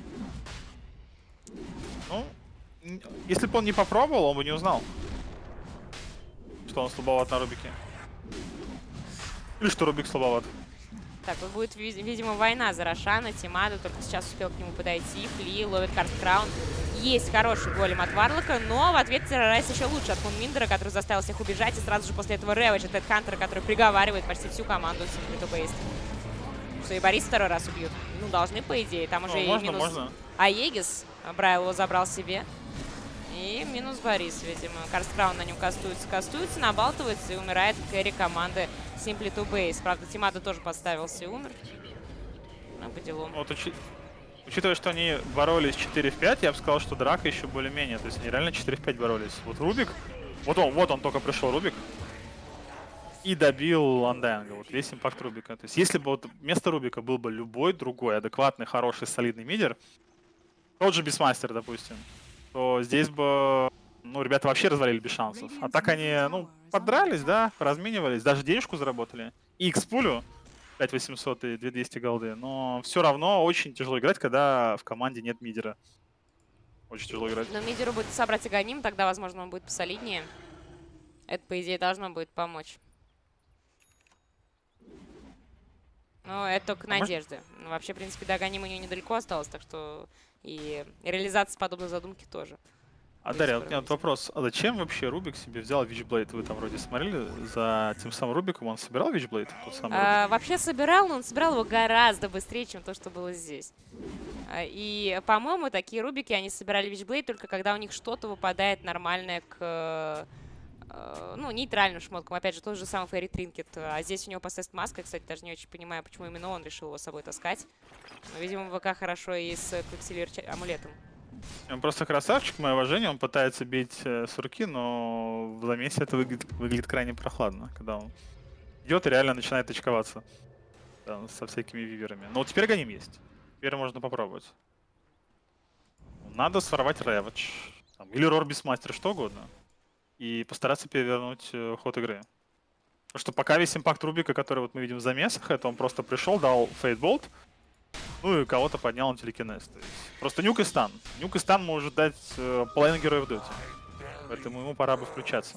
Ну, если бы он не попробовал, он бы не узнал, что он слабоват на Рубике. Или что Рубик слабоват. Так, вот будет, видимо, война за Рошана. Тимада только сейчас успел к нему подойти. Фли ловит Карсткраун. Есть хороший голем от Варлока, но в ответ террорайз еще лучше от Мунминдера, который заставил всех убежать. И сразу же после этого Рэвидж, этот Хантер, который приговаривает почти всю команду Simply to Waste. Что и Борис второй раз убьют. Ну, должны, по идее. Там уже ну, и можно, минус можно. Аегис. Брайл его забрал себе. И минус Борис, видимо. Карсткраун на нем кастуется, кастуется, набалтывается и умирает кэрри команды Simply to Waste. Правда, Тимада тоже подставился и умер. Ну, по делу. Вот, учи... Учитывая, что они боролись четыре в пять, я бы сказал, что драка еще более-менее. То есть они реально четыре в пять боролись. Вот Рубик, вот он, вот он только пришел, Рубик. И добил Undying. Вот весь импакт Рубика. То есть если бы вот вместо Рубика был бы любой другой адекватный, хороший, солидный мидер, тот же Бисмастер, допустим, то здесь бы, ну, ребята вообще развалили без шансов. А так они, ну, подрались, да, разменивались, даже денежку заработали. И X-пулю пять восемьсот и две двести голды. Но все равно очень тяжело играть, когда в команде нет мидера. Очень тяжело играть. Но мидеру будет собрать Аганим, тогда, возможно, он будет посолиднее. Это, по идее, должно будет помочь. Ну, это только а надежды. Может... Ну, вообще, в принципе, до Аганима у нее недалеко осталось, так что и реализация подобной задумки тоже. А, Дарья, вот у меня вот вопрос. А зачем вообще Рубик себе взял Вичблейд? Вы там вроде смотрели за тем самым Рубиком? Он собирал Вичблейд? А, вообще собирал, но он собирал его гораздо быстрее, чем то, что было здесь. И, по-моему, такие Рубики, они собирали Вичблейд только когда у них что-то выпадает нормальное к... Ну, нейтральным шмоткам. Опять же, тот же самый Фейри Тринкет. А здесь у него посест маска. Кстати, даже не очень понимаю, почему именно он решил его с собой таскать. Но, видимо, в ВК хорошо и с Квиксильвер амулетом. Он просто красавчик, мое уважение. Он пытается бить э, с руки, но в замесе это выглядит, выглядит крайне прохладно. Когда он идет и реально начинает точковаться. Да, со всякими виверами. Но вот теперь Ганим есть. Теперь можно попробовать. Надо своровать Рэвидж. Или Рор Бисмастер, что угодно. И постараться перевернуть э, ход игры. Потому что пока весь импакт Рубика, который вот мы видим в замесах, это он просто пришел, дал фейтболт, ну и кого-то поднял на телекинез. То есть просто нюк и стан. Нюк и стан может дать э, половину героев в доте. Поэтому ему пора бы включаться.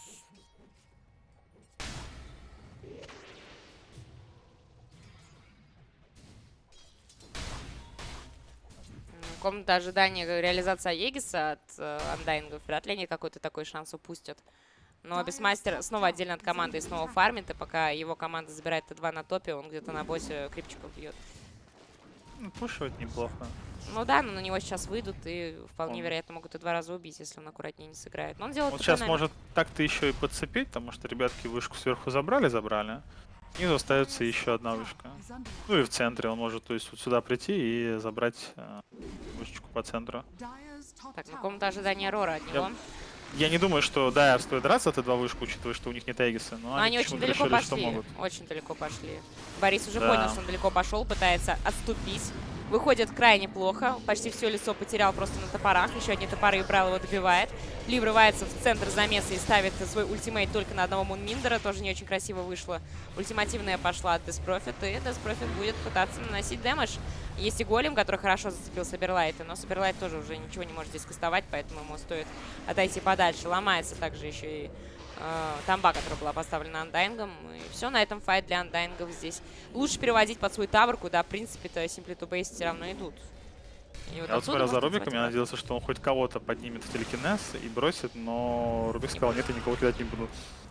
Комната ожидания реализации Аегиса от э, Undying. Вряд ли они какой-то такой шанс упустят. Но Бисмастер снова отдельно от команды и снова фармит. И пока его команда забирает Т два на топе, он где-то на боссе крипчиков бьет. Ну, пушивать неплохо. Ну да, но на него сейчас выйдут и вполне он... вероятно могут и два раза убить, если он аккуратнее не сыграет. Но он делает вот сейчас намек. Может так-то еще и подцепить, потому что ребятки вышку сверху забрали, забрали. Снизу остается еще одна вышка. Ну и в центре он может, то есть, вот сюда прийти и забрать э, вышечку по центру. Так, ну комната ожидания Рора от него. Я, я не думаю, что да, стоит драться от Т два вышку, учитывая, что у них нет Эгиса. Но, но они, они очень далеко решили, пошли. Очень далеко пошли. Борис уже да. понял, что он далеко пошел, пытается отступить. Выходит крайне плохо. Почти все лицо потерял просто на топорах. Еще одни топоры, и Брал его добивает. Ли врывается в центр замеса и ставит свой ультимейт только на одного Мунминдера. Тоже не очень красиво вышло. Ультимативная пошла от Деспрофит. И Деспрофит будет пытаться наносить дэмэдж. Есть и голем, который хорошо зацепил Саберлайта. Но Саберлайт тоже уже ничего не может здесь кастовать. Поэтому ему стоит отойти подальше. Ломается также еще и э, тамба, которая была поставлена Undying'ом. И все, на этом файт для Undying'ов здесь. Лучше переводить под свой тавр, куда, в принципе-то, Simply to Waste все равно идут. И вот я вот смотрел за Рубиком, я надеялся, что он хоть кого-то поднимет в телекинез и бросит, но Рубик сказал, нет, я никого кидать не буду.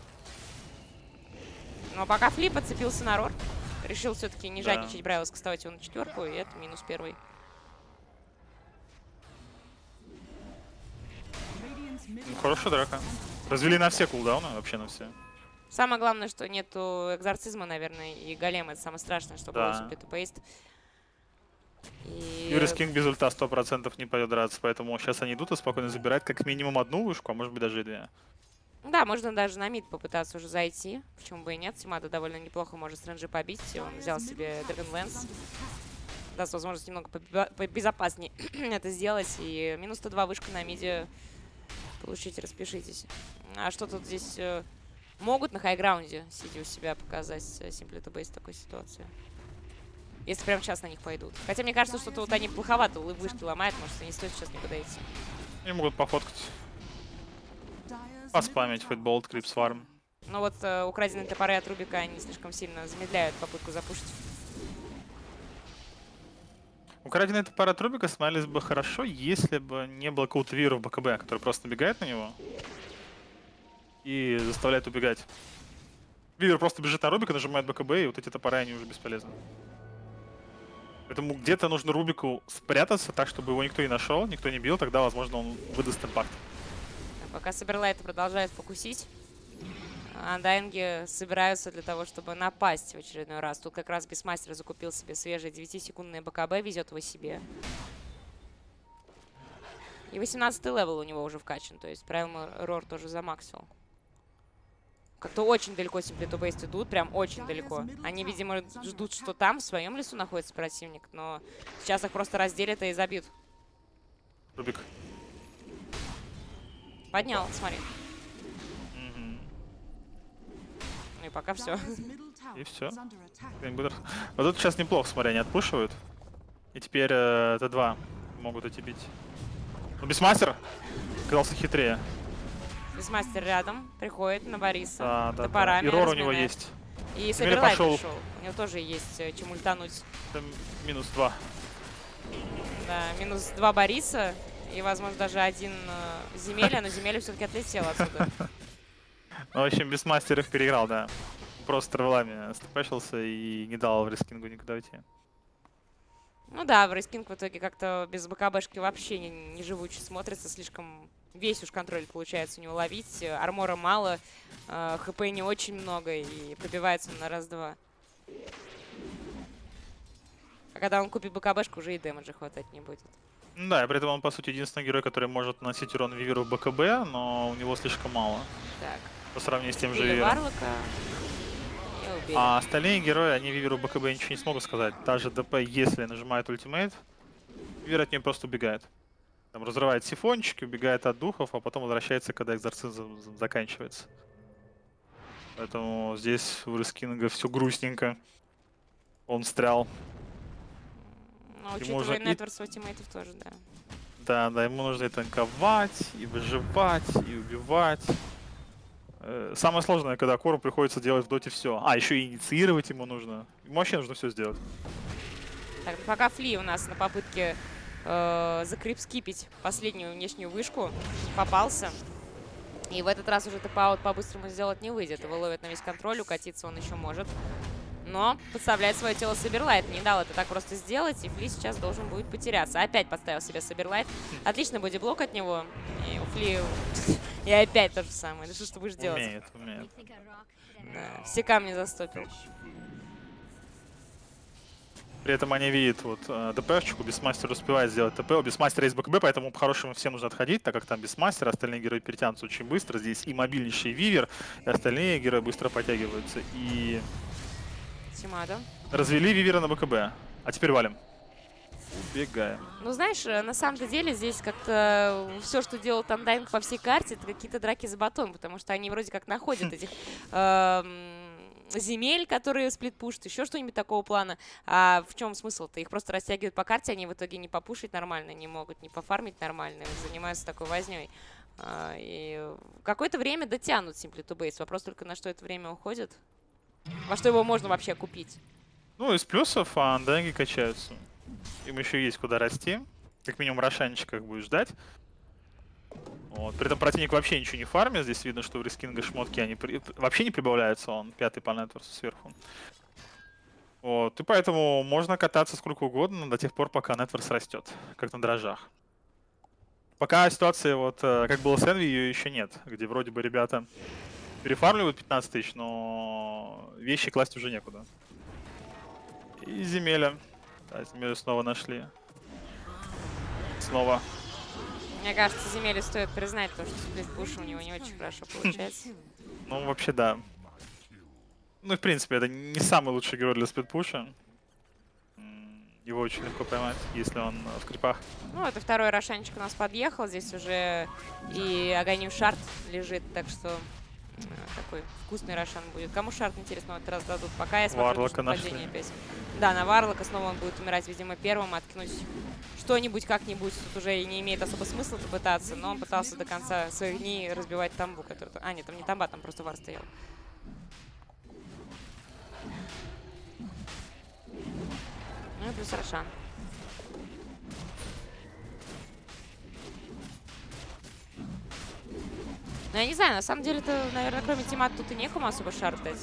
Но пока Фли подцепился на Рор, решил все-таки не да. жадничать, Брайлс кастовать его на четверку, и это минус первый. Ну, хорошая драка. Развели на все кулдауны, вообще на все. Самое главное, что нету экзорцизма, наверное, и голема. Это самое страшное, что было в Simply to Waste. И... Юрис Кинг без ульта сто процентов не пойдет драться, поэтому сейчас они идут и спокойно забирают как минимум одну вышку, а может быть даже и две. Да, можно даже на мид попытаться уже зайти. Почему бы и нет. Тимада довольно неплохо может с ренджи побить. Он взял себе Dragonlance. даст возможность немного побезопаснее это сделать. И минус сто два вышка на миде. Получите, распишитесь. А что тут здесь э, могут на хайграунде, сидя у себя, показать Simply to Base в такой ситуации? Если прямо сейчас на них пойдут. Хотя мне кажется, что тут они плоховато вышки ломают, может, не стоит сейчас никуда идти. Они могут пофоткать. Поспамить футболт, крипс фарм. Ну вот э, украденные топоры от Рубика, они слишком сильно замедляют попытку запушить. Украденные топоры от Рубика смотрелись бы хорошо, если бы не было какого-то вира в БКБ, который просто набегает на него и заставляет убегать. Вивер просто бежит на Рубика, нажимает БКБ, и вот эти топоры, они уже бесполезны. Поэтому где-то нужно Рубику спрятаться так, чтобы его никто не нашел, никто не бил, тогда, возможно, он выдаст импакт. Пока Саберлайт продолжает фокусить, Undying собираются для того, чтобы напасть в очередной раз. Тут как раз Бисмастер закупил себе свежие девятисекундные БКБ, везет его себе. И восемнадцатый левел у него уже вкачан, то есть правильно Рор тоже замаксил. Как-то очень далеко Simply to Base идут, прям очень далеко. Они, видимо, ждут, что там в своем лесу находится противник, но сейчас их просто разделят и забьют. Рубик. Поднял, смотри. И пока все. И все. Вот тут сейчас неплохо, смотря, они отпушивают. И теперь э, Т два могут эти бить. Ну, Бисмастер оказался хитрее. Бисмастер рядом, приходит на Бориса. Да, да, топорами. да. И Рор у него есть. И Саберлайт пришел. У него тоже есть чем ультануть. Это минус два. Да, минус два Бориса. И, возможно, даже один э, Земеля, но Земеля все-таки отлетел отсюда. Ну, в общем, Бисмастер их переиграл, да. Просто травелами стопэшился и не дал в рискингу никуда уйти. Ну да, в рискинг в итоге как-то без БКБшки вообще не, не живуче смотрится. Слишком весь уж контроль получается у него ловить. Армора мало, э, ХП не очень много и пробивается он на раз-два. А когда он купит БКБшку, уже и дэмэджа хватать не будет. Да, и при этом он, по сути, единственный герой, который может наносить урон Виверу в БКБ, но у него слишком мало. Так. По сравнению с тем убили же Вивером. Варлока. А остальные герои, они Виверу БКБ ничего не смогут сказать. Даже ДП, если нажимает ультимейт, Вивер от нее просто убегает. Там разрывает сифончики, убегает от духов, а потом возвращается, когда экзорцизм заканчивается. Поэтому здесь у Рискинга все грустненько. Он встрял. Но учитывая нетворс ультимейтов тоже, да. Да, да, ему нужно и танковать, и выживать, и убивать. Самое сложное, когда Кору приходится делать в доте все. А, еще и инициировать ему нужно. Ему вообще нужно все сделать. Так, пока Фли у нас на попытке э, закрипскипить последнюю внешнюю вышку. Попался. И в этот раз уже тэп-аут по-быстрому сделать не выйдет. Его ловят на весь контроль, укатиться он еще может. Но подставляет свое тело Саберлайт. Не дал это так просто сделать. И Фли сейчас должен будет потеряться. Опять подставил себе Саберлайт. Отличный бодиблок от него. И у Фли... И опять то же самое. Да что ж ты будешь делать? Умеет, умеет. Да, все камни застопил. При этом они видят вот ДПшечку, Бисмастер успевает сделать ТП, у Бисмастера есть БКБ, поэтому по-хорошему всем нужно отходить, так как там Бисмастер, остальные герои перетянутся очень быстро. Здесь и мобильнейший Вивер, и остальные герои быстро подтягиваются. И Тимадо. Развели Вивера на БКБ. А теперь валим. Убегаем. Ну, знаешь, на самом-то деле здесь как-то все, что делал Undying по всей карте, это какие-то драки за батон, потому что они вроде как находят этих земель, которые сплитпушат, еще что-нибудь такого плана. А в чем смысл-то? Их просто растягивают по карте, они в итоге не попушить нормально, не могут не пофармить нормально, занимаются такой возней. И какое-то время дотянут Simply to Base. Вопрос только, на что это время уходит. Во что его можно вообще купить? Ну, из плюсов Undying качаются. Им еще есть куда расти. Как минимум Рошанчика их будет ждать. Вот. При этом противник вообще ничего не фармит. Здесь видно, что у Рискинга шмотки они при... вообще не прибавляются. Он пятый по нетворсу сверху. Вот. И поэтому можно кататься сколько угодно до тех пор, пока нетворс растет. Как на дрожжах. Пока ситуация, вот как было с Envy, ее еще нет. Где вроде бы ребята перефармливают пятнадцать тысяч, но вещи класть уже некуда. И земеля. Да, земелю снова нашли. Снова. Мне кажется, земеле стоит признать то, что сплитпуш у него не очень хорошо получается. Ну, вообще, да. Ну, в принципе, это не самый лучший герой для сплитпуша. Его очень легко поймать, если он в крипах. Ну, это второй рошанчик у нас подъехал. Здесь уже и Аганим Шарт лежит, так что э, такой вкусный рошан будет. Кому Шарт, интересно, в этот раз дадут? Пока я смотрю, Варлока что нападение опять. Да, на Варлока снова он будет умирать, видимо, первым. Откинуть что-нибудь как-нибудь тут уже и не имеет особо смысла попытаться. Но он пытался до конца своих дней разбивать тамбу, который... А, нет, там не тамба, там просто Вар стоял. Ну и плюс рошан. Ну, я не знаю, на самом деле-то, наверное, кроме Тимат тут и некому особо шар дать.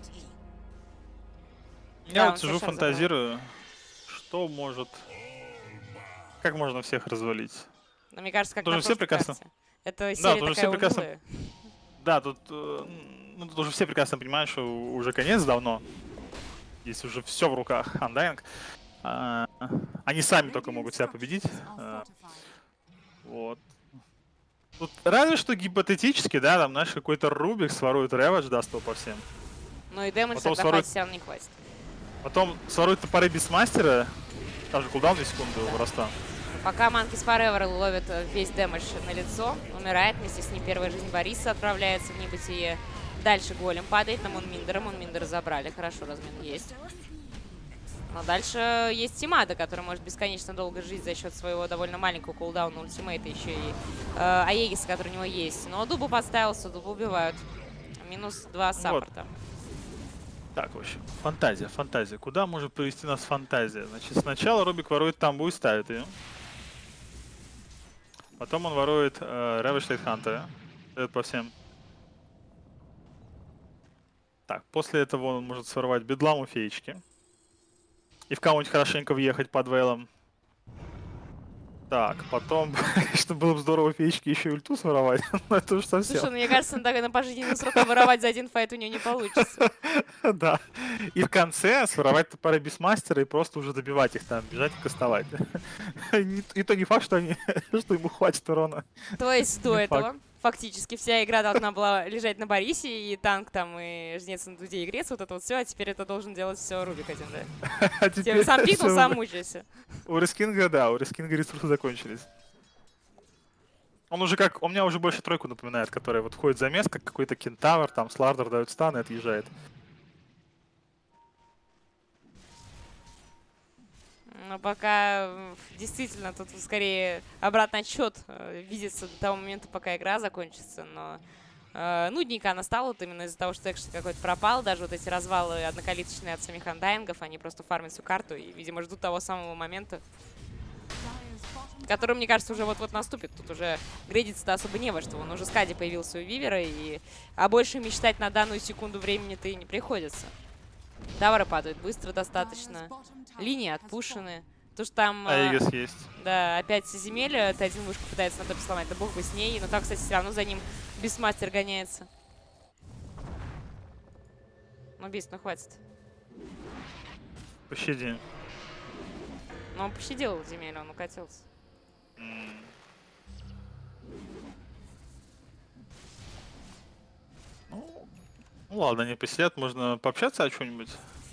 Я Да, вот он сижу, шар фантазирую, что может... Как можно всех развалить? Но мне кажется, как Тоже на все прошлой прекрасно. карте. Это Да, серия тоже такая все прекрасно. унылая. Да, тут, э, ну, тут уже все прекрасно понимают, что уже конец давно. Здесь уже все в руках Undying. А, они сами только могут себя победить. А, вот. Тут разве что гипотетически, да, там, знаешь, какой-то Рубик сворует Рэвидж, даст его по всем. Ну и дэмэдж Потом тогда сворует- хватит, все равно не хватит. Потом сворует топоры Бисмастера. Там же кулдаун две секунды у Вороста. Пока Monkeys Forever ловит весь дэмэдж на лицо, умирает, вместе с ним первая жизнь Бориса отправляется в небытие. Дальше голем падает на Мунминдера, Мунминдера забрали, хорошо, размен есть. Но дальше есть Тимада, который может бесконечно долго жить за счет своего довольно маленького кулдауна ультимейта, еще и э, Аегиса, который у него есть. Но Дубу подставился, Дубу убивают. Минус два саппорта. Так, в общем, фантазия, фантазия. Куда может привести нас фантазия? Значит, сначала Рубик ворует тамбу и ставит ее. Потом он ворует э, Ravage Хантера. Дает по всем. Так, после этого он может своровать бедлам у феечки. И в кого-нибудь хорошенько въехать под вейлом. Так, потом, конечно, было бы здорово феечки еще и ульту своровать, но это уж совсем. Слушай, ну мне кажется, на, на пожизненный срок воровать за один файт у нее не получится. Да. И в конце своровать топоры Бисмастера и просто уже добивать их там, бежать и кастовать. И то не факт, что, они, что ему хватит урона. То есть до Не этого фактически вся игра должна была лежать на Борисе, и танк там, и жнец на дуде, и грец, вот это вот все, а теперь это должен делать все Рубик один, да? А Тебе теперь сам пикнул, всё. сам мучайся. У Рескинга, да, у Рескинга ресурсы закончились. Он уже как, у меня уже больше тройку напоминает, которая вот ходит за мест, как какой-то кентавр, там Слардер дает стан и отъезжает. Но пока м, действительно тут скорее обратный отсчет э, видится до того момента, пока игра закончится, но э, нудненько она стала вот именно из-за того, что экшен какой-то пропал, даже вот эти развалы однокалиточные от самих андайнгов, они просто фармят всю карту и, видимо, ждут того самого момента, который, мне кажется, уже вот-вот наступит. Тут уже грейдиться-то особо не во что. Он уже скади появился у Вивера, и... а больше мечтать на данную секунду времени-то и не приходится. Тавры падают быстро достаточно. Линии отпушены. То, что там... Аегис есть. Да, опять земель. Т один вышку пытается на топе сломать. Да бог бы с ней. Но там, кстати, все равно за ним Бисмастер гоняется. Ну, Бист, ну хватит. Пощади. Но он пощадил земель, он укатился. М. Ну, ну ладно, не посидят, можно пообщаться о чем-нибудь.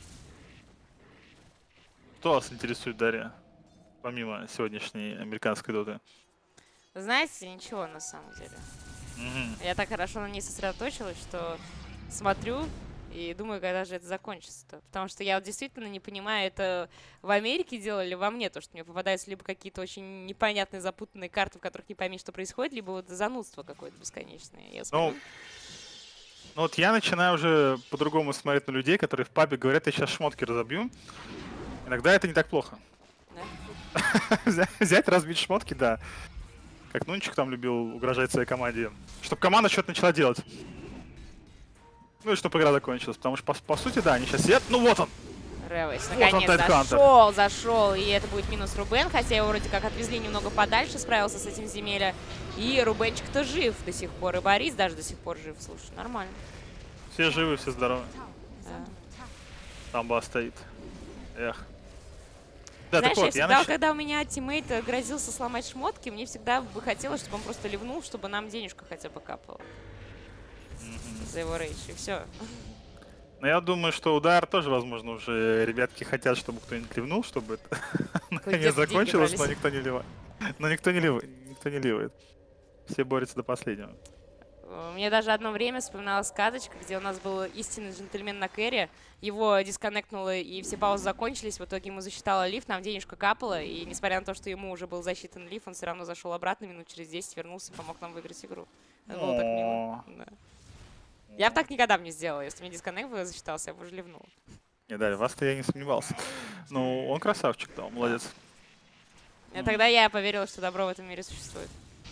Что вас интересует, Дарья? Помимо сегодняшней американской доты. Знаете, ничего на самом деле. Мгм. Я так хорошо на ней сосредоточилась, что смотрю и думаю, когда же это закончится-то. Потому что я вот действительно не понимаю, это в Америке делали во мне, то, что мне попадаются либо какие-то очень непонятные запутанные карты, в которых не пойми, что происходит, либо вот занудство какое-то бесконечное. Я смотрю, Ну, ну вот я начинаю уже по-другому смотреть на людей, которые в пабе говорят, я сейчас шмотки разобью. Иногда это не так плохо. да? Взять- Взять, разбить шмотки, да. Как Нунчик там любил угрожать своей команде. Чтобы команда что-то начала делать. Ну и чтобы игра закончилась. Потому что, по, по сути, да, они сейчас сидят. Ну вот он! Ревейс, он, наконец, Тайд Хантер. зашел, зашел, и это будет минус Рубен, хотя его вроде как отвезли немного подальше, справился с этим земеля. И Рубенчик-то жив до сих пор, и Борис даже до сих пор жив, слушай, нормально. Все живы, все здоровы. Да. Там бас стоит. Эх. Да, Знаешь, так я вот, я всегда, нач... когда у меня тиммейт грозился сломать шмотки, мне всегда бы хотелось, чтобы он просто ливнул, чтобы нам денежка хотя бы капала Мгм. за его рейдж, и все. Но я думаю, что удар тоже, возможно, уже ребятки хотят, чтобы кто-нибудь ливнул, чтобы это наконец закончилось, но никто не ливает. Но никто не ливает. Никто не ливает. Все борются до последнего. Мне даже одно время вспоминалась каточка, где у нас был истинный джентльмен на кэре. Его дисконнектнуло, и все паузы закончились. В итоге ему засчитало лифт, нам денежка капала. И несмотря на то, что ему уже был засчитан лифт, он все равно зашел обратно, минут через десять вернулся и помог нам выиграть игру. Это было так мило. Да. Я бы так никогда бы не сделала. Если мне дисконнект бы засчитался, я бы уже ливнула. Не, да, вас-то я не сомневался. Ну, он красавчик, да, он молодец. И тогда я поверила, что добро в этом мире существует.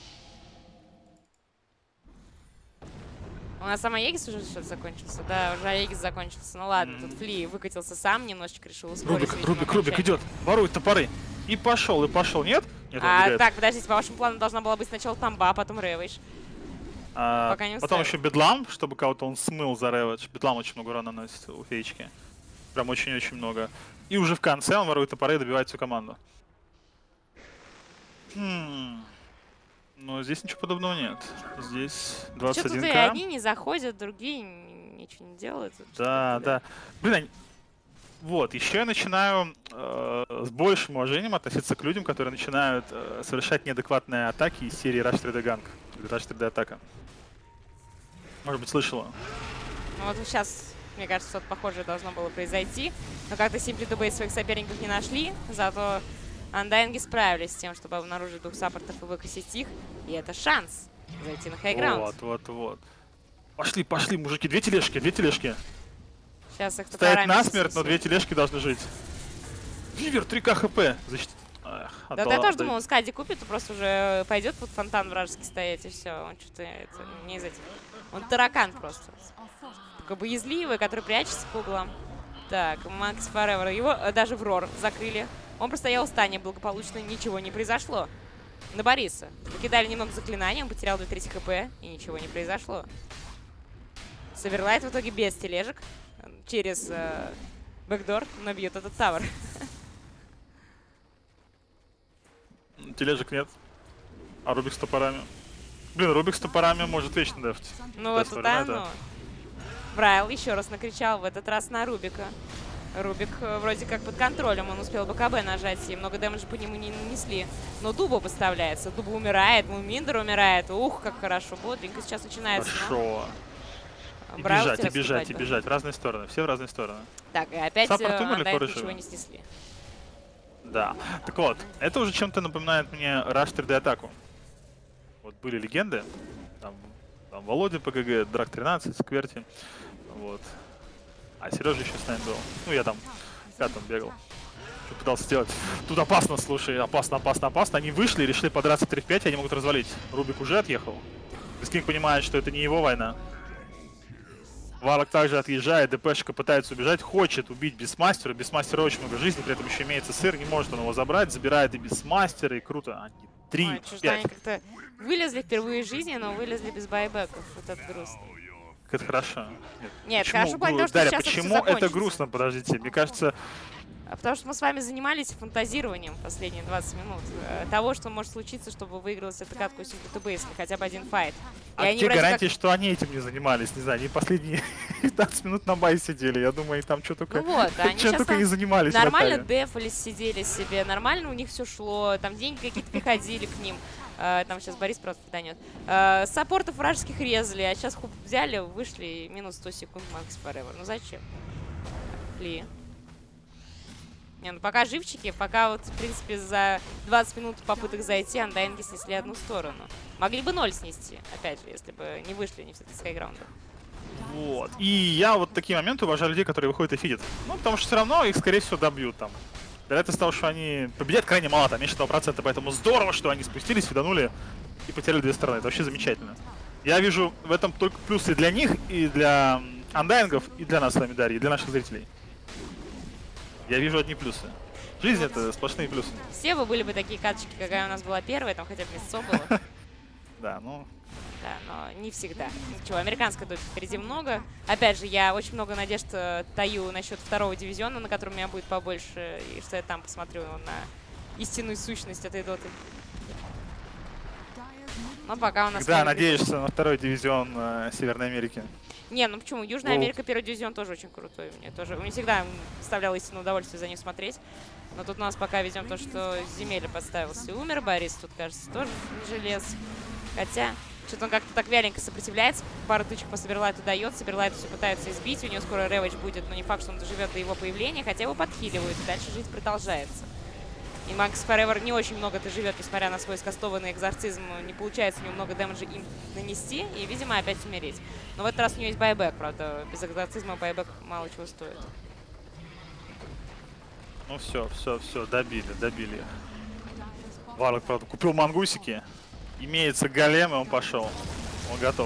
У нас сам Аегис уже что-то закончился? Да, уже Аегис закончился. Ну ладно, mm-hmm. тут Фли выкатился сам, немножечко решил ускорить. Рубик, Рубик, Рубик идет, ворует топоры. И пошел, и пошел, нет? Нет, а, так, подождите, по вашему плану должна была быть сначала Тамба, а потом Рэвидж. А, потом еще Бедлам, чтобы кого-то он смыл за Рэвидж. Бедлам очень много урона наносит у феечки. Прям очень-очень много. И уже в конце он ворует топоры и добивает всю команду. Хм... Но здесь ничего подобного нет. Здесь двадцать один ка. Что-то и одни не заходят, другие ничего не делают. Да, да. Блин, вот, еще я начинаю э, с большим уважением относиться к людям, которые начинают э, совершать неадекватные атаки из серии Rush три дэ Gank. Или Rush три дэ атака. Может быть, слышала? Ну вот сейчас, мне кажется, что-то похожее должно было произойти. Но как-то Simply два своих соперников не нашли, зато Undying справились с тем, чтобы обнаружить двух саппортов и выкосить их. И это шанс зайти на хайграунд. Вот, вот, вот. Пошли, пошли, мужики. Две тележки, две тележки. Сейчас их стоять насмерть, но две тележки должны жить. Вивер, три ка хп. Защитить. Эх, да, да, я тоже думал, он Скади купит, то просто уже пойдет под фонтан вражеский стоять, и все. Он что-то это не из этих. Он таракан просто. Такой боязливый, который прячется по углам. Так, Макс Форевер. Его даже в рор закрыли. Он простоял в стане благополучно, ничего не произошло. На Бориса. Покидали немного заклинаний, он потерял две трети хп, и ничего не произошло. Северлайт в итоге без тележек. Через э, бэкдор набьет этот тавер. Тележек нет. А Рубик с топорами. Блин, Рубик с топорами может вечно дефтить. Ну вот да, ну. Брайл еще раз накричал, в этот раз на Рубика. Рубик вроде как под контролем, он успел БКБ нажать, и много дэмэджа по нему не нанесли. Но Дуба поставляется, Дуба умирает, Муминдер умирает. Ух, как хорошо, бодренько сейчас начинается. Хорошо. Но... И бежать, и бежать, и бежать в разные стороны, все в разные стороны. Так, и опять Undying ничего не снесли. Да, так вот, это уже чем-то напоминает мне Rush три дэ атаку. Вот были легенды, там, там Володя ПГГ, Драк тринадцать, Скверти, вот. А Сережа еще с нами был. Ну, я там пятым бегал. Что пытался сделать. Тут опасно, слушай, опасно, опасно, опасно. Они вышли и решили подраться три в пять, и они могут развалить. Рубик уже отъехал. Скинг понимает, что это не его война. Варок также отъезжает, ДПшка пытается убежать, хочет убить Бисмастера. Бисмастера очень много жизни, при этом еще имеется сыр, не может он его забрать. Забирает и Бисмастера, и круто. Они три в пять. Они как-то вылезли впервые в жизни, но вылезли без байбеков. Вот это грустно. Это хорошо. Нет, Нет хорошо, потому что Дарья, сейчас почему это, это грустно? Подождите, мне кажется... Потому что мы с вами занимались фантазированием последние двадцать минут. Того, что может случиться, чтобы выигралась эта катку Simply два, если хотя бы один файт. А где гарантии, как... что они этим не занимались? Не знаю, они последние пятнадцать минут на бай сидели. Я думаю, они там что только, ну вот, они чем только не занимались. Нормально дефались, сидели себе, нормально у них все шло, там деньги какие-то приходили к ним. Uh, там сейчас Борис просто данет. Uh, саппортов вражеских резали, а сейчас хуп взяли, вышли и минус сто секунд Макс Форевер. Ну зачем? Ли. Не, ну пока живчики, пока вот, в принципе, за двадцать минут попыток зайти, Undying снесли одну сторону. Могли бы ноль снести, опять же, если бы не вышли они все-таки с хайграунда. Вот. И я вот такие моменты уважаю людей, которые выходят и фидят. Ну, потому что все равно их, скорее всего, добьют там. Вероятность того, что они победят, крайне мало, там меньше того процента, поэтому здорово, что они спустились, фиданули и потеряли две стороны. Это вообще замечательно. Я вижу в этом только плюсы для них, и для андайнгов, и для нас с вами, Дарья, и для наших зрителей. Я вижу одни плюсы. Жизнь — это сплошные плюсы. Все бы были бы такие каточки, какая у нас была первая, там хотя бы месяцок было. Да, ну... Да, но не всегда. Ничего, американской дочки впереди много. Опять же, я очень много надежд таю насчет второго дивизиона, на котором у меня будет побольше, и что я там посмотрю на истинную сущность этой доты. Но пока у нас... Да, надеешься на второй дивизион э, Северной Америки. Не, ну почему? Южная Америка, первый дивизион тоже очень крутой. Мне тоже, мне всегда доставляло истинное удовольствие за них смотреть. Но тут у нас пока ведем то, что Земеля подставился и умер. Борис тут, кажется, тоже не желез. Хотя, что-то он как-то так вяленько сопротивляется. Пару тычек по Саберлайту дает. Саберлайт все пытается избить. У него скоро реведж будет, но не факт, что он доживет до его появления. Хотя его подхиливают. И дальше жизнь продолжается. И Макс Форевер не очень много-то живет, несмотря на свой скастованный экзорцизм. Не получается у него много дэмэджа им нанести. И, видимо, опять умереть. Но в этот раз у него есть байбек, правда. Без экзорцизма байбек мало чего стоит. Ну все, все, все, добили, добили. Варлок, правда, купил мангусики. Имеется голем, и он пошел. Он готов.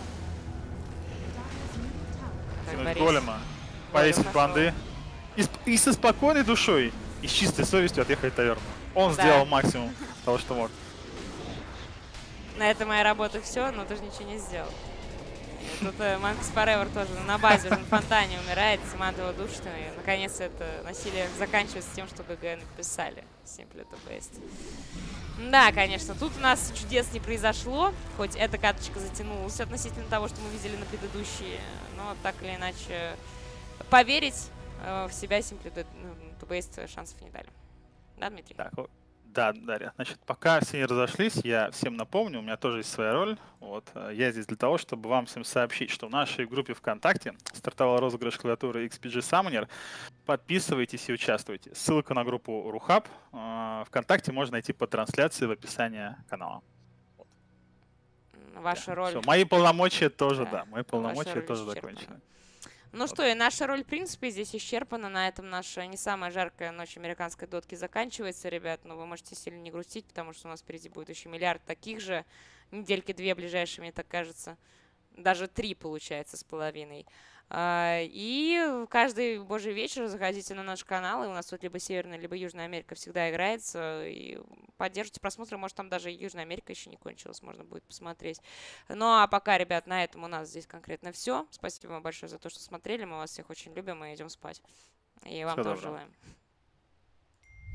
Кинуть голема. Повесить банды. И, и со спокойной душой. И с чистой совестью отъехать в таверну. Он да. сделал максимум того, что мог. На этом моя работа все, но тоже ничего не сделал. И тут Манкс Форевер тоже на базе уже на фонтане умирает, Саманта его душит. И наконец это насилие заканчивается тем, что ГГ написали. Simply the best. Да, конечно, тут у нас чудес не произошло. Хоть эта каточка затянулась относительно того, что мы видели на предыдущие. Но так или иначе поверить в себя Simply the best шансов не дали. Да, Дмитрий? Так, да, Дарья. Значит, пока все не разошлись, я всем напомню, у меня тоже есть своя роль. Вот, я здесь для того, чтобы вам всем сообщить, что в нашей группе ВКонтакте стартовал розыгрыш клавиатуры икс пи джи Summoner. Подписывайтесь и участвуйте. Ссылка на группу Рухаб ВКонтакте можно найти по трансляции в описании канала. Вот. Ваша да, роль. Все. Мои полномочия тоже, да, да, мои полномочия тоже закончены. Ну вот. что, и наша роль, в принципе, здесь исчерпана. На этом наша не самая жаркая ночь американской дотки заканчивается, ребят. Но вы можете сильно не грустить, потому что у нас впереди будет еще миллиард таких же. Недельки две ближайшие, мне так кажется. Даже три, получается, с половиной. И каждый божий вечер заходите на наш канал, и у нас тут либо Северная, либо Южная Америка всегда играется. И поддержите просмотр, может, там даже Южная Америка еще не кончилась, можно будет посмотреть. Ну а пока, ребят, на этом у нас здесь конкретно все. Спасибо вам большое за то, что смотрели, мы вас всех очень любим и идем спать. И вам Все тоже добро. желаем.